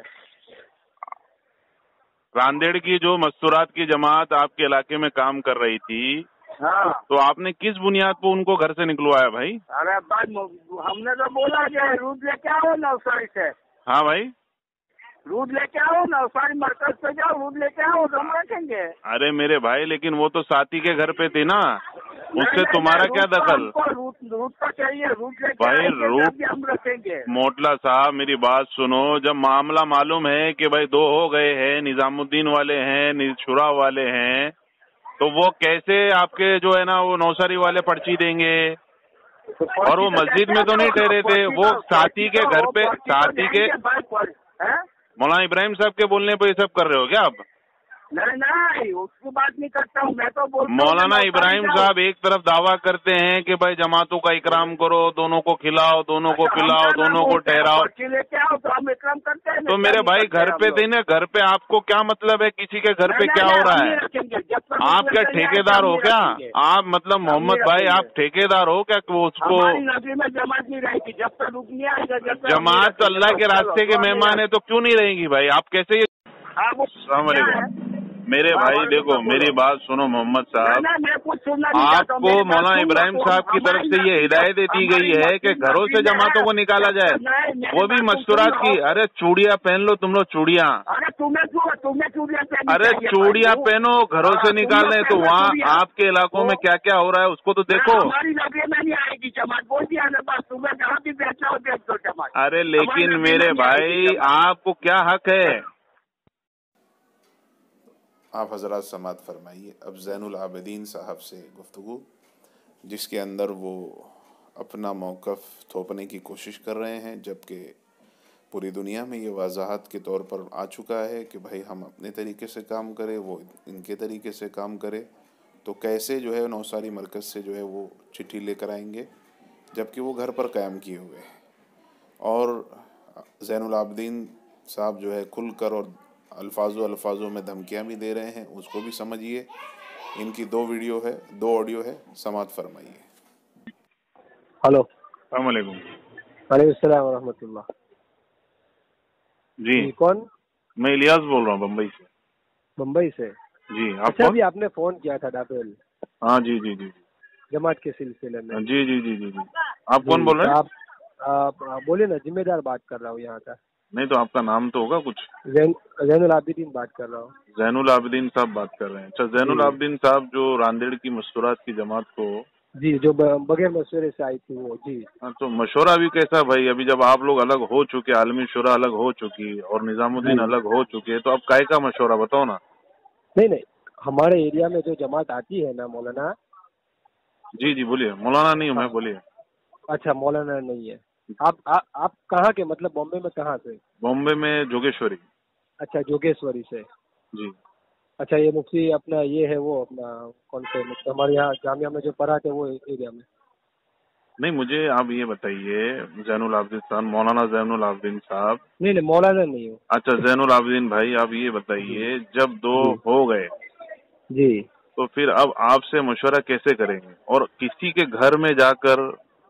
रांदेड़ की जो मस्तूरात की जमात आपके इलाके में काम कर रही थी, हाँ, तो आपने किस बुनियाद पर उनको घर से निकलवाया भाई? अरे भाई हमने तो बोला कि रूट लेके आओ नवसारी से। हाँ भाई, रूट लेके आओ नवसारी मरकज पे जाओ, रूट लेके आओ, हम रखेंगे। अरे मेरे भाई, लेकिन वो तो साथी के घर पे थी ना, उससे तुम्हारा क्या दखल? रूट तो चाहिए, रूट लेके भाई रूट हम रखेंगे। मोटला साहब मेरी बात सुनो, जब मामला मालूम है कि भाई दो हो गए हैं, निजामुद्दीन वाले हैं, शुरा वाले हैं, तो वो कैसे आपके जो है ना वो नौसारी वाले पर्ची देंगे? और वो मस्जिद में तो नहीं ठहरे थे, वो साथी के घर पे, साथी के मौलाना इब्राहिम साहब के बोलने पर ये सब कर रहे हो क्या आप? नहीं उसकी बात नहीं करता हूँ, मैं तो बोलता हूँ मौलाना इब्राहिम साहब एक तरफ दावा करते हैं कि भाई जमातों का इकराम करो, दोनों को खिलाओ, दोनों को पिलाओ, दोनों को ठहराओ। लेके आओ तो हम इकराम करते हैं। तो मेरे भाई घर पे थे ना, घर पे आपको क्या मतलब है किसी के घर पे क्या हो रहा है? आप क्या ठेकेदार हो क्या? आप मतलब मोहम्मद भाई आप ठेकेदार हो क्या? वो उसको नगरी में जमात नहीं रहेगी जब तक रुक नहीं आएगा। जमात तो अल्लाह के रास्ते के मेहमान है तो क्यों नहीं रहेंगी भाई? आप कैसे? अस्सलाम वालेकुम मेरे भाई, देखो मेरी बात सुनो मोहम्मद साहब, आपको मौलाना इब्राहिम साहब की तरफ से ये हिदायत दी गई है कि घरों से जमातों को निकाला जाए, वो भी मस्तूरात की। अरे चूड़ियाँ पहन लो तुम लोग, चूड़ियाँ। अरे चूड़ियाँ पहनो, घरों से निकाल रहे तो वहाँ आपके इलाकों में क्या क्या हो रहा है उसको तो देखो। अरे लेकिन मेरे भाई आपको क्या हक है? आप हजरात समात फरमाइए अब ज़ैनुल आबिदीन साहब से गुफ्तगू, जिसके अंदर वो अपना मौक़िफ़ थोपने की कोशिश कर रहे हैं, जबकि पूरी दुनिया में ये वजाहत के तौर पर आ चुका है कि भाई हम अपने तरीके से काम करें, वो इनके तरीके से काम करे। तो कैसे जो है नौसारी मरकज़ से जो है वो चिट्ठी लेकर आएंगे जबकि वो घर पर क़याम किए हुए हैं। और ज़ैनुल आबिदीन साहब जो है खुलकर और अल्फाजों में धमकियाँ भी दे रहे हैं, उसको भी समझिए। इनकी 2 वीडियो है, 2 ऑडियो है, समात फरमाइए। हेलो, अस्सलाम वालेकुम। वालेकुम सलाम व रहमतुल्लाह। जी कौन? मैं इलियास बोल रहा हूँ बम्बई से। बम्बई से? जी आप अच्छा, कौन? अभी आपने फोन किया था डापेल? हाँ जी जी जी जमात के सिलसिले में। जी जी जी जी जी आप कौन बोल रहे हैं? आप बोले ना, जिम्मेदार बात कर रहा हूँ यहाँ का। नहीं तो आपका नाम तो होगा कुछ। ज़ैनुल आबिदीन बात कर रहा हूँ। ज़ैनुल आबिदीन साहब बात कर रहे हैं? अच्छा, ज़ैनुल आबिदीन साहब जो रांदेड़ की मस्तूरात की जमात को जी, जो बगैर मशवरे से आई थी वो। जी हाँ, तो मशवरा भी कैसा भाई? अभी जब आप लोग अलग हो चुके, आलमी शुरा अलग हो चुकी और निजामुद्दीन अलग हो चुके, तो अब काय का मशवरा बताओ ना। नहीं, हमारे एरिया में जो जमात आती है ना मौलाना। जी जी बोलिए। मौलाना नहीं हूँ मैं, बोलिए। अच्छा, मौलाना नहीं है आप कहाँ के? मतलब बॉम्बे में कहाँ से? बॉम्बे में जोगेश्वरी। अच्छा, जोगेश्वरी से। जी। अच्छा, ये मुफ्ती अपना ये है वो अपना कौन से, मतलब हमारे यहाँ जामिया में जो पढ़ा थे वो एरिया में? नहीं, मुझे आप ये बताइए, ज़ैनुल आबिदीन साहब, मौलाना ज़ैनुल आबिदीन साहब। नहीं, मौलाना नहीं हो। अच्छा, ज़ैनुल आबिदीन भाई आप ये बताइए, जब 2 हो गए जी, तो फिर अब आपसे मशवरा कैसे करेंगे? और किसी के घर में जाकर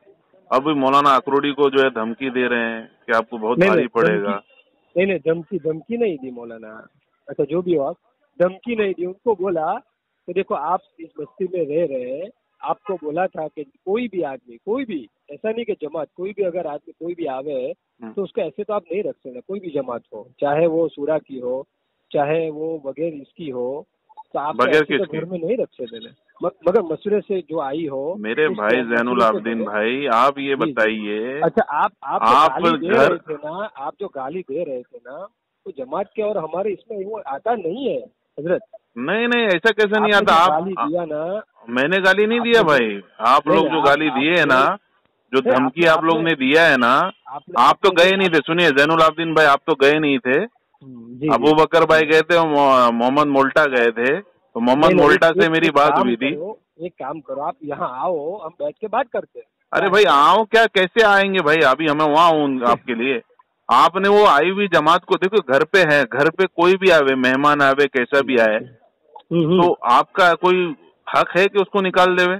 अब मौलाना अकरोड़ी को जो है धमकी दे रहे हैं कि आपको बहुत भारी पड़ेगा। नहीं, धमकी नहीं दी मौलाना। अच्छा, जो भी हो आप, धमकी नहीं दी। उनको बोला तो देखो आप इस बस्ती में रह रहे हैं, आपको बोला था कि कोई भी आदमी, कोई भी, ऐसा नहीं कि जमात, कोई भी अगर आदमी कोई भी आवे तो उसको ऐसे तो आप नहीं रख सकते। कोई भी जमात हो, चाहे वो सूरा की हो, चाहे वो बगैर इसकी हो, तो आप बगैर तो घर में नहीं रख सकते। मगर मशवरे से जो आई हो। मेरे भाई ज़ैनुल आबिदीन भाई आप ये बताइए। अच्छा, आप गाली दे घर रहे थे ना, आप जो गाली दे रहे थे ना, तो जमात के और हमारे इसमें वो आता नहीं है हजरत। नहीं, ऐसा कैसे नहीं आता? आप गाली दिया ना। मैंने गाली नहीं दिया भाई। आप लोग जो गाली दिए है ना, जो धमकी आप लोग ने दिया है ना, आप तो गए नहीं थे। सुनिए ज़ैनुल आबिदीन भाई, आप तो गए नहीं थे। अबू बकर भाई गए थे और मोहम्मद मोल्टा गए थे। तो मोहम्मद मोल्टा से मेरी बात हुई थी। एक काम करो, आप यहाँ आओ, हम बैठ के बात करते हैं। अरे भाई आओ क्या, कैसे आएंगे भाई? अभी हमें वहाँ हूँ आपके लिए। आपने वो आई हुई जमात को देखो, घर पे है, घर पे कोई भी आवे, मेहमान आवे, कैसा भी आए, तो आपका कोई हक है कि उसको निकाल देवे?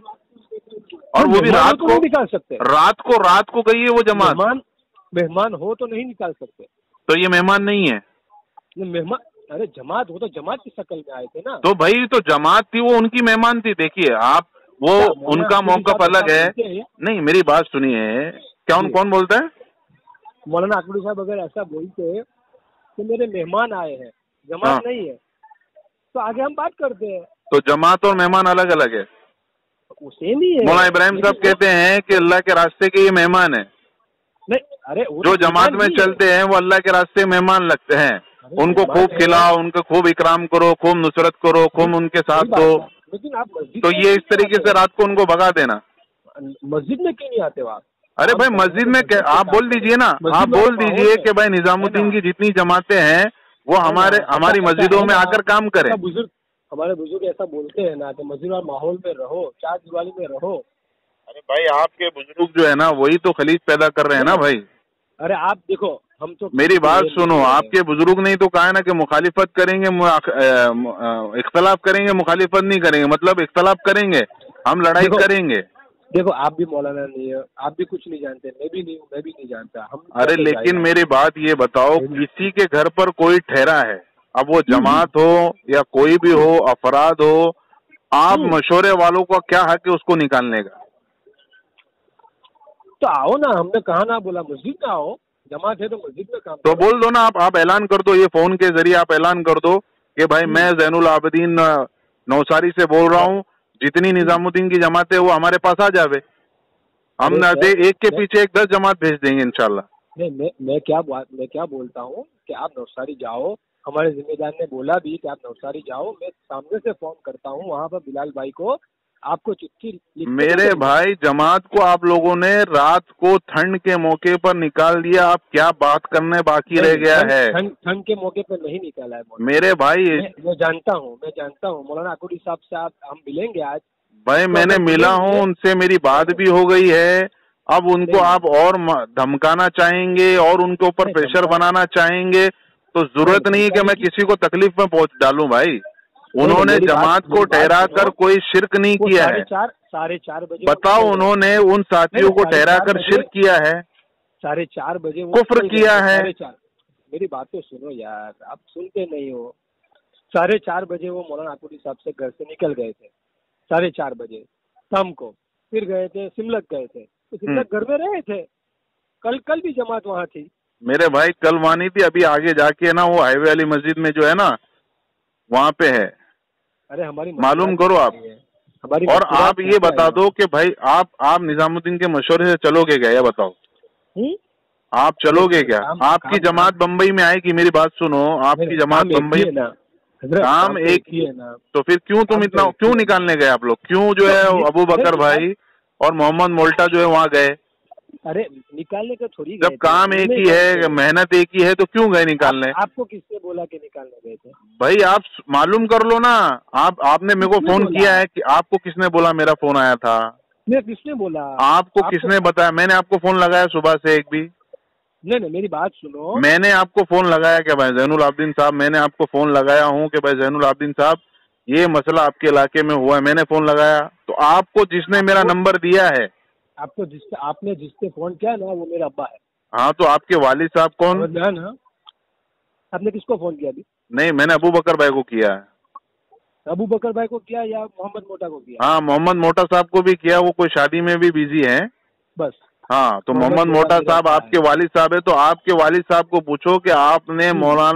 और वो भी रात को निकाल सकते। रात को गई है वो जमात। मेहमान हो तो नहीं निकाल सकते। तो ये मेहमान नहीं है? मेहमान, अरे जमात हो तो जमात की शक्ल में आए थे ना। तो भाई तो जमात थी, वो उनकी मेहमान थी। देखिए आप, वो उनका मौक़िफ़ अलग है। नहीं, मेरी बात सुनिए। कौन बोलता है? मौलाना अकबरी साहब अगर ऐसा बोलते कि मेरे मेहमान आए हैं, जमात नहीं है, तो आगे हम बात करते हैं। तो जमात और मेहमान अलग अलग है? सेम ही है। मौलाना इब्राहिम साहब कहते हैं कि अल्लाह के रास्ते के ये मेहमान है। नहीं, अरे जो जमात में चलते हैं वो अल्लाह के रास्ते मेहमान लगते हैं। उनको खूब खिलाओ, उनको खूब इकराम करो, खूब नुसरत करो, खूब उनके साथ दो। लेकिन आप तो ये इस तरीके से रात को उनको भगा देना। मस्जिद में क्यों नहीं आते हो आप? अरे भाई मस्जिद में आप बोल दीजिए ना, आप बोल दीजिए कि भाई निजामुद्दीन की जितनी जमातें हैं वो हमारी मस्जिदों में आकर काम करें। हमारे बुजुर्ग ऐसा बोलते हैं ना कि मस्जिद और माहौल में रहो, चार दिवाली में रहो। अरे भाई आपके बुजुर्ग जो है ना वही तो खलीज पैदा कर रहे हैं ना भाई। अरे आप देखो, हम तो मेरी बात सुनो, आपके बुजुर्ग ने तो कहा है ना कि मुखालिफत करेंगे, इख्तलाफ करेंगे, मुखालिफत नहीं करेंगे, मतलब इख्तलाफ करेंगे, हम लड़ाई करेंगे। देखो आप भी मौलाना नहीं है, आप भी कुछ नहीं जानते, मैं भी नहीं हूँ, मैं भी नहीं जानता। हम अरे लेकिन मेरी बात ये बताओ, किसी के घर पर कोई ठहरा है, अब वो जमात हो या कोई भी हो, अफराद हो, आप मशवरे वालों का क्या हक है उसको निकालने का? तो आओ ना, हमने कहा ना बोला मस्जिद में आओ, जमात है तो मस्जिद में काम तो बोल दो ना, आप ऐलान कर दो, ये फोन के जरिए आप ऐलान कर दो कि भाई मैं जैनुल आबिदीन नौसारी से बोल रहा हूँ, जितनी निजामुद्दीन की जमात है वो हमारे पास आ जावे, हम एक के पीछे एक 10 जमात भेज देंगे इंशाल्लाह। नहीं, मैं क्या बोलता हूँ कि आप नौसारी जाओ, हमारे जिम्मेदार ने बोला भी कि आप नौसारी जाओ, मैं सामने से फोन करता हूँ वहाँ पर बिलाल भाई को, आपको चिट्ठी। मेरे भाई जमात को आप लोगों ने रात को ठंड के मौके पर निकाल दिया, आप क्या बात करने बाकी रह गया है? ठंड के मौके पर नहीं निकाला है मेरे भाई, मैं जानता हूँ मौलाना अकूरी साहब से हम मिलेंगे आज। भाई मैंने मिला हूँ उनसे, मेरी बात भी हो गई है। अब उनको आप और धमकाना चाहेंगे और उनके ऊपर प्रेशर बनाना चाहेंगे तो जरूरत नहीं है कि मैं किसी को तकलीफ में पहुंच डालूं। भाई उन्होंने जमात को ठहरा कर कोई शिरक नहीं किया है। 4:30 बजे बताओ, उन्होंने उन साथियों को ठहरा कर शिरक किया है, 4:30 बजे कुफ्र किया है। मेरी बात तो सुनो यार, आप सुनते नहीं हो। 4:30 बजे वो मौलाना अकूरी साहब से घर से निकल गए थे, 4:30 बजे शाम को, फिर गए थे सिमलक गए थे, तो सिमलक घर में रहे थे। कल भी जमात वहाँ थी मेरे भाई, कल मानी थी, अभी आगे जाके ना वो हाईवे वाली मस्जिद में जो है ना वहाँ पे है। अरे हमारी मालूम करो आप। और आप ये बता दो कि भाई आप निजामुद्दीन के मशवरे से चलोगे क्या, ये बताओ? आप चलोगे क्या? आपकी जमात बम्बई में आएगी, मेरी बात सुनो, आपकी जमात बम्बई काम एक ही है ना, तो फिर तुम इतना क्यों निकालने गए आप लोग? क्यों जो है अबू बकर भाई और मोहम्मद मोल्टा जो है वहाँ गए? अरे निकालने का थोड़ी, जब काम एक ही है, मेहनत एक ही है, तो क्यों गए निकालने? आपको किसने बोला कि निकालने गए थे? भाई आप मालूम कर लो ना। आपने मेरे को फोन किया है कि आपको किसने बोला? मेरा फोन आया था। किसने बोला? आपको किसने बताया? मैंने आपको फोन लगाया सुबह से एक भी? नहीं, मेरी बात सुनो। मैंने आपको फोन लगाया क्या भाई जैनुल आबिदीन साहब? मैंने आपको फोन लगाया हूँ कि भाई जैनुल आबिदीन साहब ये मसला आपके इलाके में हुआ है, मैंने फोन लगाया। तो आपको जिसने मेरा नंबर दिया है, आपने जिससे फोन किया ना वो मेरा अब्बा है। हाँ, तो आपके वालिद साहब कौन? ना आपने किसको फोन किया अभी? नहीं, मैंने अबू बकर भाई को किया है। अबू बकर भाई को किया या मोहम्मद मोटा को किया? हाँ, मोहम्मद मोटा साहब को भी किया, वो कोई शादी में भी बिजी है बस। हाँ, तो मोहम्मद मोटा साहब आपके वालिद साहब है, तो आपके वालिद साहब को पूछो कि आपने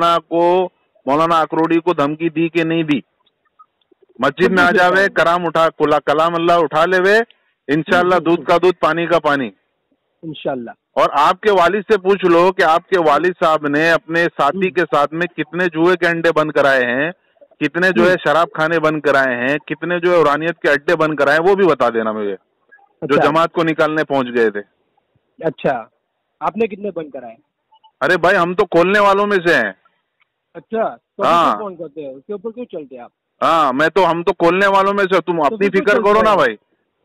मौलाना अकरोड़ी को धमकी दी कि नहीं दी? मस्जिद में आ जावे, कलाम अल्लाह उठा लेवे, इंशाल्लाह दूध का दूध पानी का पानी इंशाल्लाह। और आपके वालिद से पूछ लो कि आपके वालिद साहब ने अपने साथी के साथ में कितने जुए के अंडे बंद कराए हैं, कितने जो है शराब खाने बंद कराए हैं, कितने जो है उरानियत के अड्डे बंद कराए, वो भी बता देना मुझे। जो जमात को निकालने पहुंच गए थे। अच्छा, आपने कितने बंद कराए? अरे भाई हम तो खोलने वालों में से हैं। अच्छा, तो हाँ, फोन करते हैं, उसके ऊपर क्यों चलते आप? हाँ, हम तो खोलने वालों में से। तुम अपनी फिक्र करो ना भाई।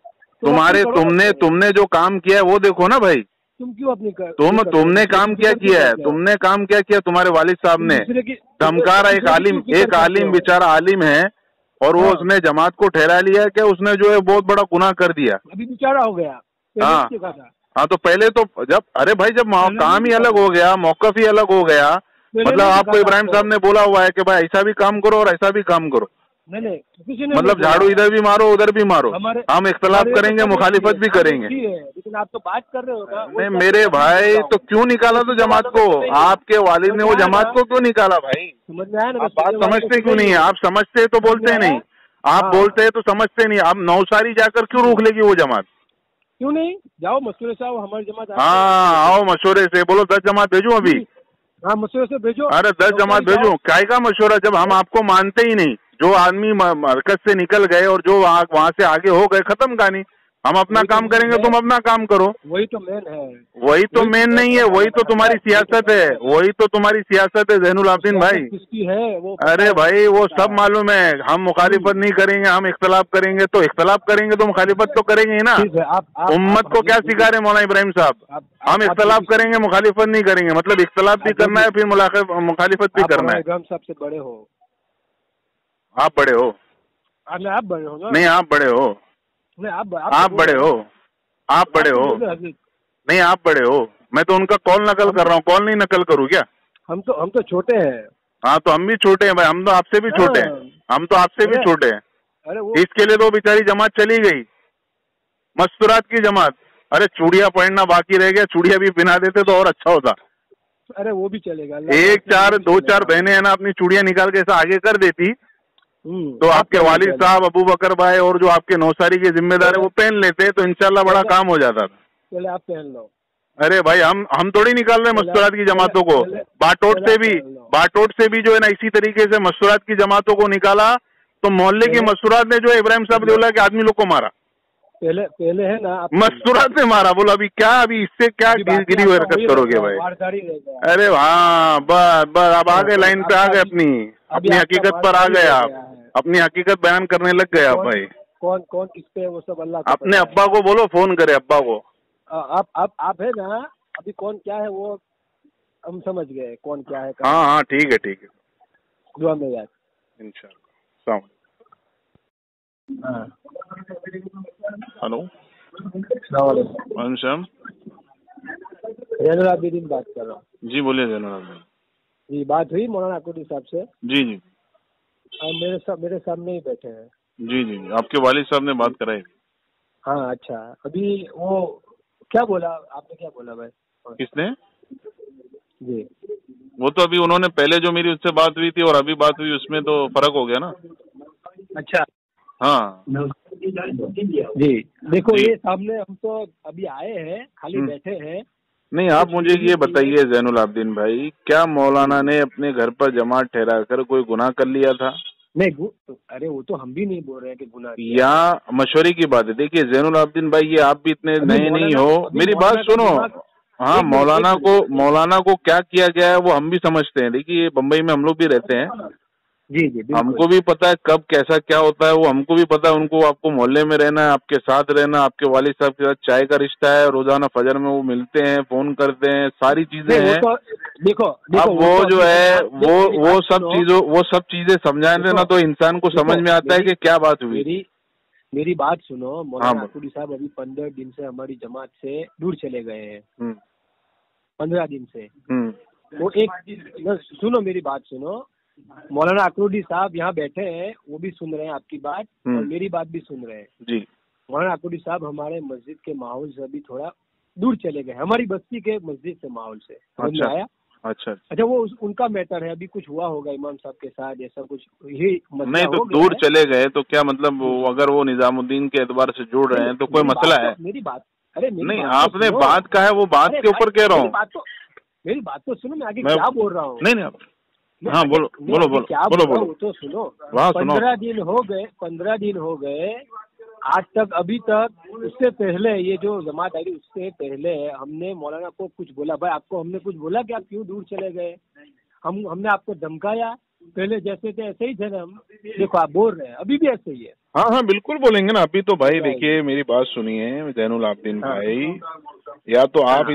तुमने जो काम किया है वो देखो ना भाई। तुम क्यों अपनी तुमने काम क्या किया है? तुमने काम क्या किया? तुम्हारे वालिद साहब ने धमकारा, एक आलिम बेचारा आलिम है और वो उसने जमात को ठहरा लिया कि उसने जो है बहुत बड़ा गुनाह कर दिया। अभी बेचारा हो गया। हाँ, तो पहले तो जब काम ही अलग हो गया, मौकफ ही अलग हो गया, मतलब आपको इब्राहिम साहब ने बोला हुआ है कि भाई ऐसा भी काम करो और ऐसा भी काम करो। नहीं, मतलब झाड़ू इधर भी मारो उधर भी मारो, हम इख्तलाफ करेंगे, मुखालिफत भी करेंगे। लेकिन आप तो बात कर रहे हो ना। नहीं मेरे भाई, तो क्यों निकाला तो जमात को? आपके वालिद ने वो जमात को क्यों निकाला भाई? समझ में आया ना? आप बात समझते क्यों नहीं है? आप समझते तो बोलते नहीं, आप बोलते तो समझते नहीं। आप नौसारी जाकर क्यों रोक लेगी वो जमात? क्यों नहीं? जाओ मशवरे से, आओ हमारी जमात। हाँ, आओ मशवरे से। बोलो 10 जमात भेजूं अभी? हाँ, मशवरे से भेजो। अरे 10 जमात भेजूं? काय का मशवरा जब हम आपको मानते ही नहीं। जो आदमी मरकज से निकल गए और जो वहाँ से आगे हो गए, खत्म कहानी। हम अपना काम करेंगे, तुम अपना काम करो। वही तो मेन है। वही तो मेन नहीं है, वही तो तुम्हारी सियासत है, वही तो तुम्हारी सियासत है जैनुल आबदीन भाई। किसकी है वो? अरे भाई वो सब मालूम है, हम मुखालिफत नहीं करेंगे, हम इख्तलाफ करेंगे, तो इख्तलाफ करेंगे तो मुखालिफत तो करेंगे ही ना। उम्मत को क्या सिखा रहे मौलाना इब्राहिम साहब? हम इख्तलाफ करेंगे, मुखालिफत नहीं करेंगे, मतलब इख्तलाफ भी करना है, फिर मुखालिफत भी करना है। इब्राहिम साहब से बड़े हो आप? बड़े हो? आप बड़े हो ना? नहीं आप बड़े हो। आप बड़े हो, आप बड़े हो। नहीं आप बड़े हो, मैं तो उनका कॉल नकल कर रहा हूँ, कॉल नहीं नकल करूँ क्या? हम तो छोटे हैं। हाँ तो हम भी छोटे हैं भाई, हम तो आपसे भी छोटे हैं, हम तो आपसे भी छोटे हैं। अरे वो इसके लिए तो बेचारी जमात चली गई, मस्तूरात की जमात। अरे चूड़िया पहनना बाकी रह गया, चूड़िया भी पहना देते तो और अच्छा होता। अरे वो भी चलेगा। दो चार बहनें है ना, अपनी चूड़िया निकाल के ऐसा आगे कर देती तो आपके वालिद साहब अबू बकर भाई और जो आपके नौसारी के जिम्मेदार है वो पहन लेते तो इंशाल्लाह बड़ा काम हो जाता था। चले आप पहन लो। अरे भाई हम थोड़ी निकाल रहे हैं मस्तूरात की जमातों को, बाटोट से भी जो है ना इसी तरीके से मस्तूरात की जमातों को निकाला तो मोहल्ले की मस्तूरात ने जो है इब्राहिम साहब देवला के आदमी लोग को मारा। पहले है ना मस्तूरात ने मारा। बोला अभी क्या, अभी इससे क्या गिरी हुई हरकत करोगे भाई? अरे हाँ बस अब आ गए, लाइन पे आ गए, अपनी हकीकत पर आ गए, आप अपनी हकीकत बयान करने लग गए आप भाई। कौन किस पे वो सब अल्लाह। अपने अब्बा को बोलो, फोन करे अब्बा को। आप है ना, अभी कौन क्या है वो हम समझ गए, कौन क्या है। हाँ ठीक है दुआ में याद इंशाल्लाह। हेलो वालेकुम सलाम। जैनुल आबदीन बात कर रहा हूँ। जी बोलिए जैनुल आबदीन जी। बात हुई मौलाना अकूदी साहब से? जी मेरे सामने ही बैठे हैं। जी आपके वालिद साहब ने बात कराई। हाँ अच्छा, अभी वो क्या बोला आपने, क्या बोला भाई? किसने? जी वो तो अभी उन्होंने पहले जो मेरी उससे बात हुई थी और अभी बात हुई उसमें तो फर्क हो गया ना। अच्छा हाँ जी। देखो ये सामने हम तो अभी आए हैं, खाली बैठे हैं। नहीं आप मुझे ये बताइए जैनुल आबदीन भाई, क्या मौलाना ने अपने घर पर जमात ठहरा कर कोई गुनाह कर लिया था? नहीं अरे वो तो हम भी नहीं बोल रहे हैं कि गुनाह या मशवरे की बात है। देखिए जैनुल आबदीन भाई, ये आप भी इतने नए नहीं हो, मेरी बात सुनो। हाँ मौलाना को क्या किया गया है वो हम भी समझते हैं। देखिए बम्बई में हम लोग भी रहते हैं, जी हमको भी पता है कब कैसा क्या होता है, वो हमको भी पता है। उनको आपको मोहल्ले में रहना है, आपके साथ रहना, आपके वालिद साहब के साथ चाय का रिश्ता है, रोजाना फजर में वो मिलते हैं, फोन करते हैं, सारी चीजें हैं। देखो अब वो जो है वो सब चीजें समझाने ना तो इंसान को समझ में आता है कि क्या बात हुई। मेरी बात सुनो, मौलाना अकूदी साहब अभी 15 दिन से हमारी जमात से दूर चले गए हैं। 15 दिन से वो एक सुनो मेरी बात सुनो, मौलाना अकरूदी साहब यहाँ बैठे हैं, वो भी सुन रहे हैं आपकी बात और मेरी बात भी सुन रहे हैं जी। मौलाना अकरूदी साहब हमारे मस्जिद के माहौल से अभी थोड़ा दूर चले गए, हमारी बस्ती के मस्जिद से माहौल से। अच्छा आया? अच्छा वो उनका मैटर है, अभी कुछ हुआ होगा इमाम साहब के साथ, ऐसा कुछ ही नहीं तो दूर चले गए तो क्या मतलब अगर वो निजामुद्दीन के एतबार से जुड़ रहे हैं तो कोई मसला है? मेरी बात नहीं, आपने बात कहा है वो बात के ऊपर कह रहा हूँ। मेरी बात तो सुनो, मैं आगे क्या बोल रहा हूँ। नहीं हाँ बोलो तो सुनो। 15 दिन हो गए आज तक, अभी तक। उससे पहले ये जो जमात आई उससे पहले हमने मौलाना को कुछ बोला? भाई आपको हमने कुछ बोला कि आप क्यों दूर चले गए? हमने आपको धमकाया? पहले जैसे थे ऐसे ही थे ना हम। देखो आप बोल रहे हैं अभी भी ऐसे ही है। हाँ बिल्कुल बोलेंगे ना अभी तो भाई। देखिए मेरी बात सुनिए जैनुल आबदीन भाई, या तो आप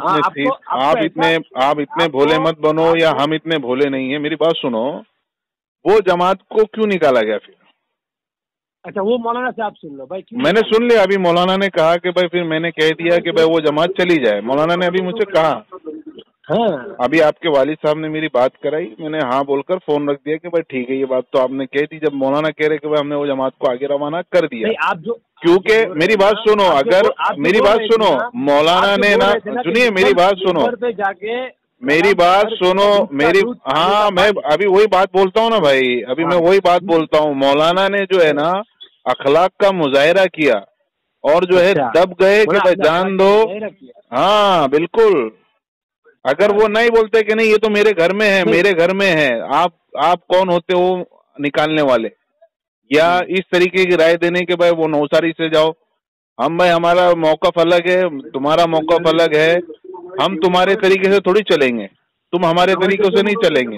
इतने भोले मत बनो या हम इतने भोले नहीं है। मेरी बात सुनो, वो जमात को क्यों निकाला गया फिर? अच्छा वो मौलाना से आप सुन लो भाई। मैंने सुन लिया, अभी मौलाना ने कहा कि भाई, फिर मैंने कह दिया कि भाई वो जमात चली जाए। मौलाना ने अभी मुझसे कहा। हाँ अभी आपके वालिद साहब ने मेरी बात कराई, मैंने हाँ बोलकर फोन रख दिया कि भाई ठीक है, ये बात तो आपने कह दी। जब मौलाना कह रहे कि भाई हमने वो जमात को आगे रवाना कर दिया, क्योंकि मेरी बात सुनो, अगर मेरी बात सुनो, मौलाना ने ना सुनिए मेरी बात सुनो, मेरी बात सुनो मेरी। हाँ मैं अभी वही बात बोलता हूँ ना भाई, अभी मैं वही बात बोलता हूँ। मौलाना ने जो है ना अखलाक का मुजाहिरा किया और जो है दब गए कि भाई जान दो। हाँ बिल्कुल, अगर वो नहीं बोलते कि नहीं ये तो मेरे घर में है, मेरे घर में है, आप कौन होते हो निकालने वाले, या इस तरीके की राय देने के भाई वो नौसारी से जाओ, हम भाई हमारा मौक़िफ़ अलग है, तुम्हारा मौक़िफ़ अलग है। हम तुम्हारे तरीके से थोड़ी चलेंगे, तुम हमारे तरीकों से नहीं चलेंगे।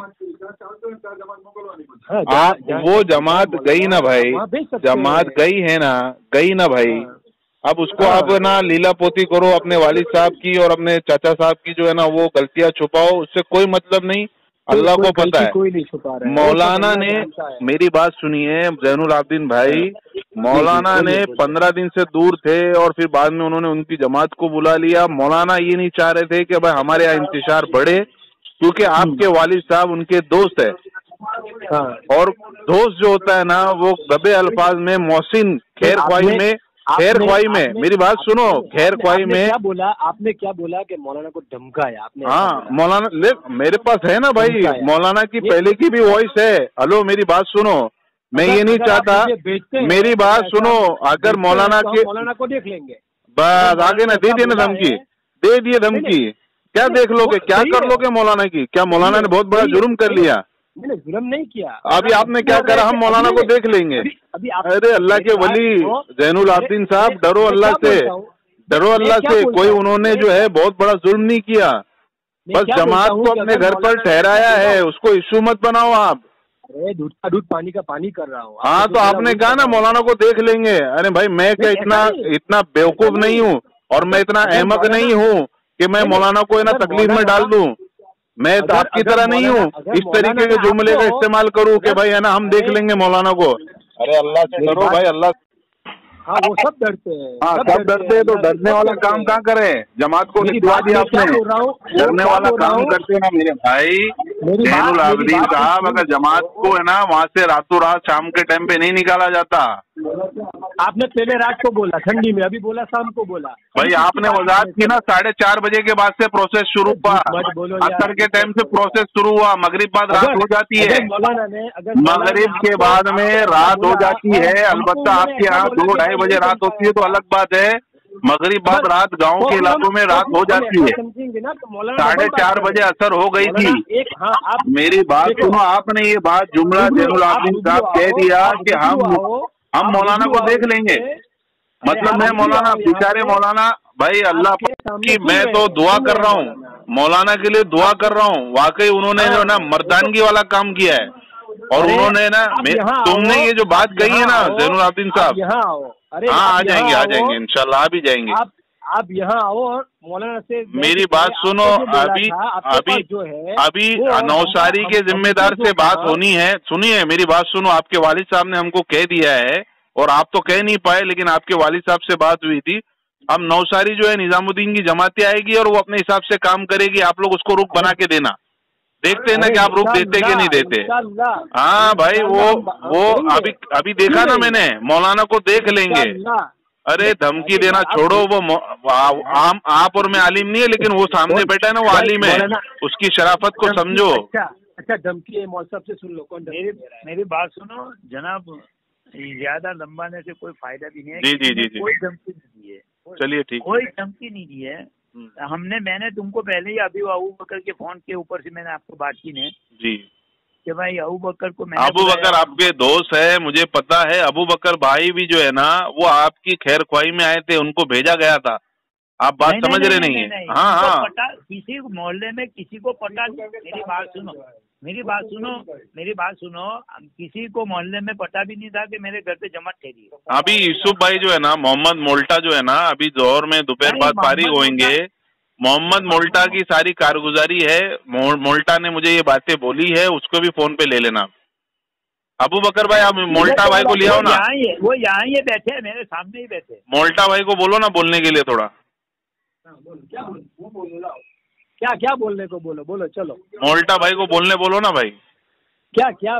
आप वो जमात गई ना भाई, जमात गई है ना, गई ना भाई। अब उसको आप ना लीला पोती करो अपने वालिद साहब की और अपने चाचा साहब की जो है ना वो गलतियां छुपाओ, उससे कोई मतलब नहीं। अल्लाह को पता है। कोई नहीं छुपा रहा है। मौलाना ने, मेरी बात सुनिए जैनुल आबिदीन भाई, मौलाना ने 15 दिन से दूर थे और फिर बाद में उन्होंने उनकी जमात को बुला लिया। मौलाना ये नहीं चाह रहे थे कि भाई हमारे यहाँ इंतशार बढ़े, क्योंकि आपके वालिद साहब उनके दोस्त है। और दोस्त जो होता है ना वो दबे अल्फाज में, मोहसिन खैर ख्वाही में, खैर ख्वाही में, मेरी बात सुनो, खैर ख्वाही में क्या बोला आपने, क्या बोला कि मौलाना को धमकाया आपने? हाँ मौलाना ले, मेरे पास है ना भाई, मौलाना की पहले की भी वॉइस है। हेलो मेरी बात सुनो, मैं ये नहीं चाहता, मेरी बात सुनो, अगर मौलाना को देख लेंगे बस आगे ना दे दिए ना धमकी, दे दिए धमकी, क्या देख लोगे, क्या कर लोगे मौलाना की? क्या मौलाना ने बहुत बड़ा जुर्म कर लिया? मैंने जुर्म नहीं किया। अभी आपने क्या करा? हम मौलाना को देख लेंगे। अरे अल्लाह के वली जैनुल आबिदीन साहब, डरो अल्लाह से, डरो अल्लाह से। कोई उन्होंने जो है बहुत बड़ा जुर्म नहीं किया, बस जमात को अपने घर पर ठहराया है, उसको इशू मत बनाओ आप। अरे दूध का दूध पानी का पानी कर रहा हूँ। हाँ तो आपने कहा ना मौलाना को देख लेंगे। अरे भाई मैं क्या इतना बेवकूफ नहीं हूँ और मैं इतना अहमक नहीं हूँ कि मैं मौलाना को ना तकलीफ में डाल दूं। मैं आपकी तरह नहीं हूँ इस तरीके के जुमले का इस्तेमाल करूँ कि भाई है ना हम देख लेंगे मौलाना को। अरे अल्लाह से डरो भाई, अल्लाह। हाँ वो सब डरते हैं। हाँ सब डरते हैं, तो डरने वाला काम कहाँ करें? जमात को निकलवा दिया आपने, डरने वाला काम करते हैं ना मेरे भाई जैनुल आबिदीन साहब। अगर जमात को है ना वहाँ से रातों रात शाम के टाइम पे नहीं निकाला जाता। आपने पहले रात को बोला ठंडी में, अभी बोला शाम को बोला। भाई आपने वजाहत की ना 4:30 बजे के बाद से प्रोसेस शुरू हुआ, असर के टाइम से प्रोसेस शुरू हुआ, मगरिब बाद रात हो जाती है, मगरिब के बाद में रात हो जाती है। अलबत्ता आपके यहाँ 2-2:30 बजे रात होती है तो अलग बात है, मगरिब बाद रात गाँव के इलाकों में रात हो जाती है। 4:30 बजे असर हो गई थी। मेरी बात सुनो, आपने ये बात जुमला जैनुल आबिदीन साहब कह दिया कि हम मौलाना को देख लेंगे, मतलब मैं मौलाना, बेचारे मौलाना भाई अल्लाह की मैं तो दुआ कर रहा हूँ, मौलाना के लिए दुआ कर रहा हूँ। वाकई उन्होंने जो ना मर्दानगी वाला काम किया है और उन्होंने ना तुमने ये जो बात कही है ना जैनुल आबिदीन साहब, हाँ आ जाएंगे इंशाल्लाह, आ भी जाएंगे। आप यहाँ आओ और मौलाना से मेरी बात सुनो। अभी नौसारी के जिम्मेदार से बात होनी है। सुनिए मेरी बात सुनो, आपके वालिद साहब ने हमको कह दिया है और आप तो कह नहीं पाए, लेकिन आपके वालिद साहब से बात हुई थी। अब नौसारी जो है निजामुद्दीन की जमातें आएगी और वो अपने हिसाब से काम करेगी, आप लोग उसको रुख बना के देना। देखते हैं ना कि आप रुख देते कि नहीं देते। हाँ भाई वो अभी देखा ना मैंने, मौलाना को देख लेंगे। अरे धमकी देना छोड़ो, वो आप और मैं आलिम नहीं है, लेकिन वो सामने बैठा है ना, वो आलिम है, उसकी शराफत को समझो। अच्छा धमकी है मौलवी साहब से सुन लो। मेरी बात सुनो जनाब, ज्यादा लंबाने से कोई फायदा भी नहीं है। जी कोई धमकी नहीं दी है, चलिए ठीक, कोई धमकी नहीं दी है। मैंने तुमको पहले ही अभी अबू बकर के फोन के ऊपर से मैंने आपको बात की ने जी कि भाई अबू बकर को, अबू बकर आपके दोस्त है, मुझे पता है। अबू बकर भाई भी जो है ना वो आपकी खैर ख्वाही में आए थे, उनको भेजा गया था। आप बात समझ रहे नहीं है? हाँ किसी मोहल्ले में किसी को पता, मेरी बात सुनो, किसी को मोहल्ले में पता भी नहीं था कि मेरे घर पे जमात ठहरी है। अभी यूसुफ भाई जो है ना, मोहम्मद मोल्टा जो है ना, अभी जोहर में दोपहर बाद फारिग होंगे। मोहम्मद मोल्टा की सारी कारगुजारी है, मोल्टा ने मुझे ये बातें बोली है, उसको भी फोन पे ले लेना। अबू बकर भाई आप मोल्टा भाई को ले आओ ना, वो यहाँ ही बैठे हैं, मेरे सामने ही बैठे। मोल्टा भाई को बोलो ना बोलने के लिए थोड़ा। क्या बोलने को बोलो चलो। मोल्टा भाई को बोलने बोलो ना भाई। क्या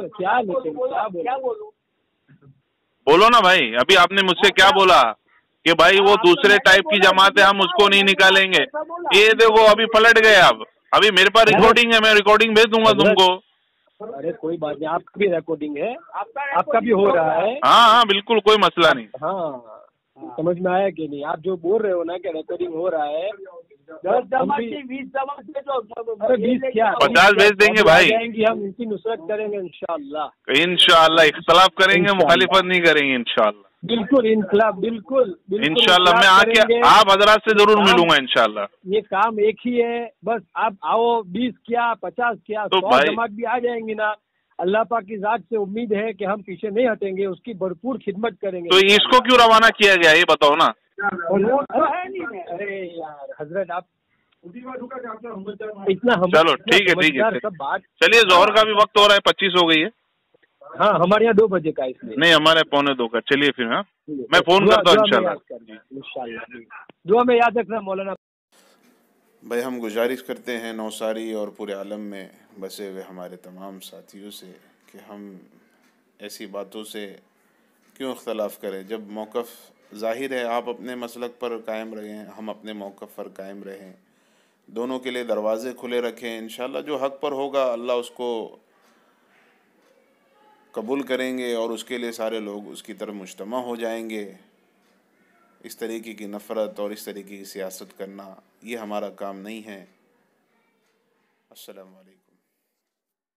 बोलो ना भाई। अभी आपने मुझसे क्या बोला कि भाई वो दूसरे टाइप की जमात है, हम उसको नहीं निकालेंगे। ये देखो अभी पलट गए आप। अभी मेरे पास रिकॉर्डिंग है, मैं रिकॉर्डिंग भेज दूंगा तुमको। अरे कोई बात नहीं, आपका भी रिकॉर्डिंग है, आपका भी हो रहा है। हाँ बिल्कुल, कोई मसला नहीं। हाँ समझ में आया कि नहीं? आप जो बोल रहे हो ना कि रिकॉर्डिंग हो रहा है, 20 क्या 50 भेज देंगे भाई। हम इनकी नुसरत करेंगे इंशाअल्लाह। इख्तलाफ करेंगे, मुखालिफत नहीं करेंगे इंशाअल्लाह। बिल्कुल इनकलाब, बिल्कुल बिल्कुल इंशाल्लाह मैं इनकलाब आके करेंगे। आप हजरात से जरूर काम- मिलूंगा इंशाल्लाह। ये काम एक ही है, बस आप आओ, 20 क्या 50 क्या तो 100 भाई- जमात भी आ जाएंगी ना, अल्लाह पाक की जात से उम्मीद है कि हम पीछे नहीं हटेंगे, उसकी भरपूर खिदमत करेंगे। तो इसको क्यों रवाना किया गया ये बताओ ना। अरे यार हजरत आप इतना हम चलो ठीक है समझदार सब बात। चलिए, जोहर का भी वक्त हो रहा है, 25 हो गई है। हाँ हमारे यहाँ 2 बजे का, इसलिए नहीं हमारे 1:45 का। चलिए फिर, हाँ मैं फोन करता हूँ इंशाल्लाह। दुआ में याद रखना मौलाना। भाई हम गुजारिश करते हैं नौसारी और पूरे आलम में बसे हुए हमारे तमाम साथियों से कि हम ऐसी बातों से क्यों इख्तलाफ करें, जब मौक़िफ़ ज़ाहिर है आप अपने मसलक पर कायम रहें, हम अपने मौक़िफ़ पर कायम रहें, दोनों के लिए दरवाज़े खुले रखें। इंशाअल्लाह जो हक़ पर होगा अल्लाह उसको कबूल करेंगे और उसके लिए सारे लोग उसकी तरफ मुज्तमा हो जाएंगे। इस तरीके की नफ़रत और इस तरीके की सियासत करना ये हमारा काम नहीं है। अस्सलामु अलैकुम।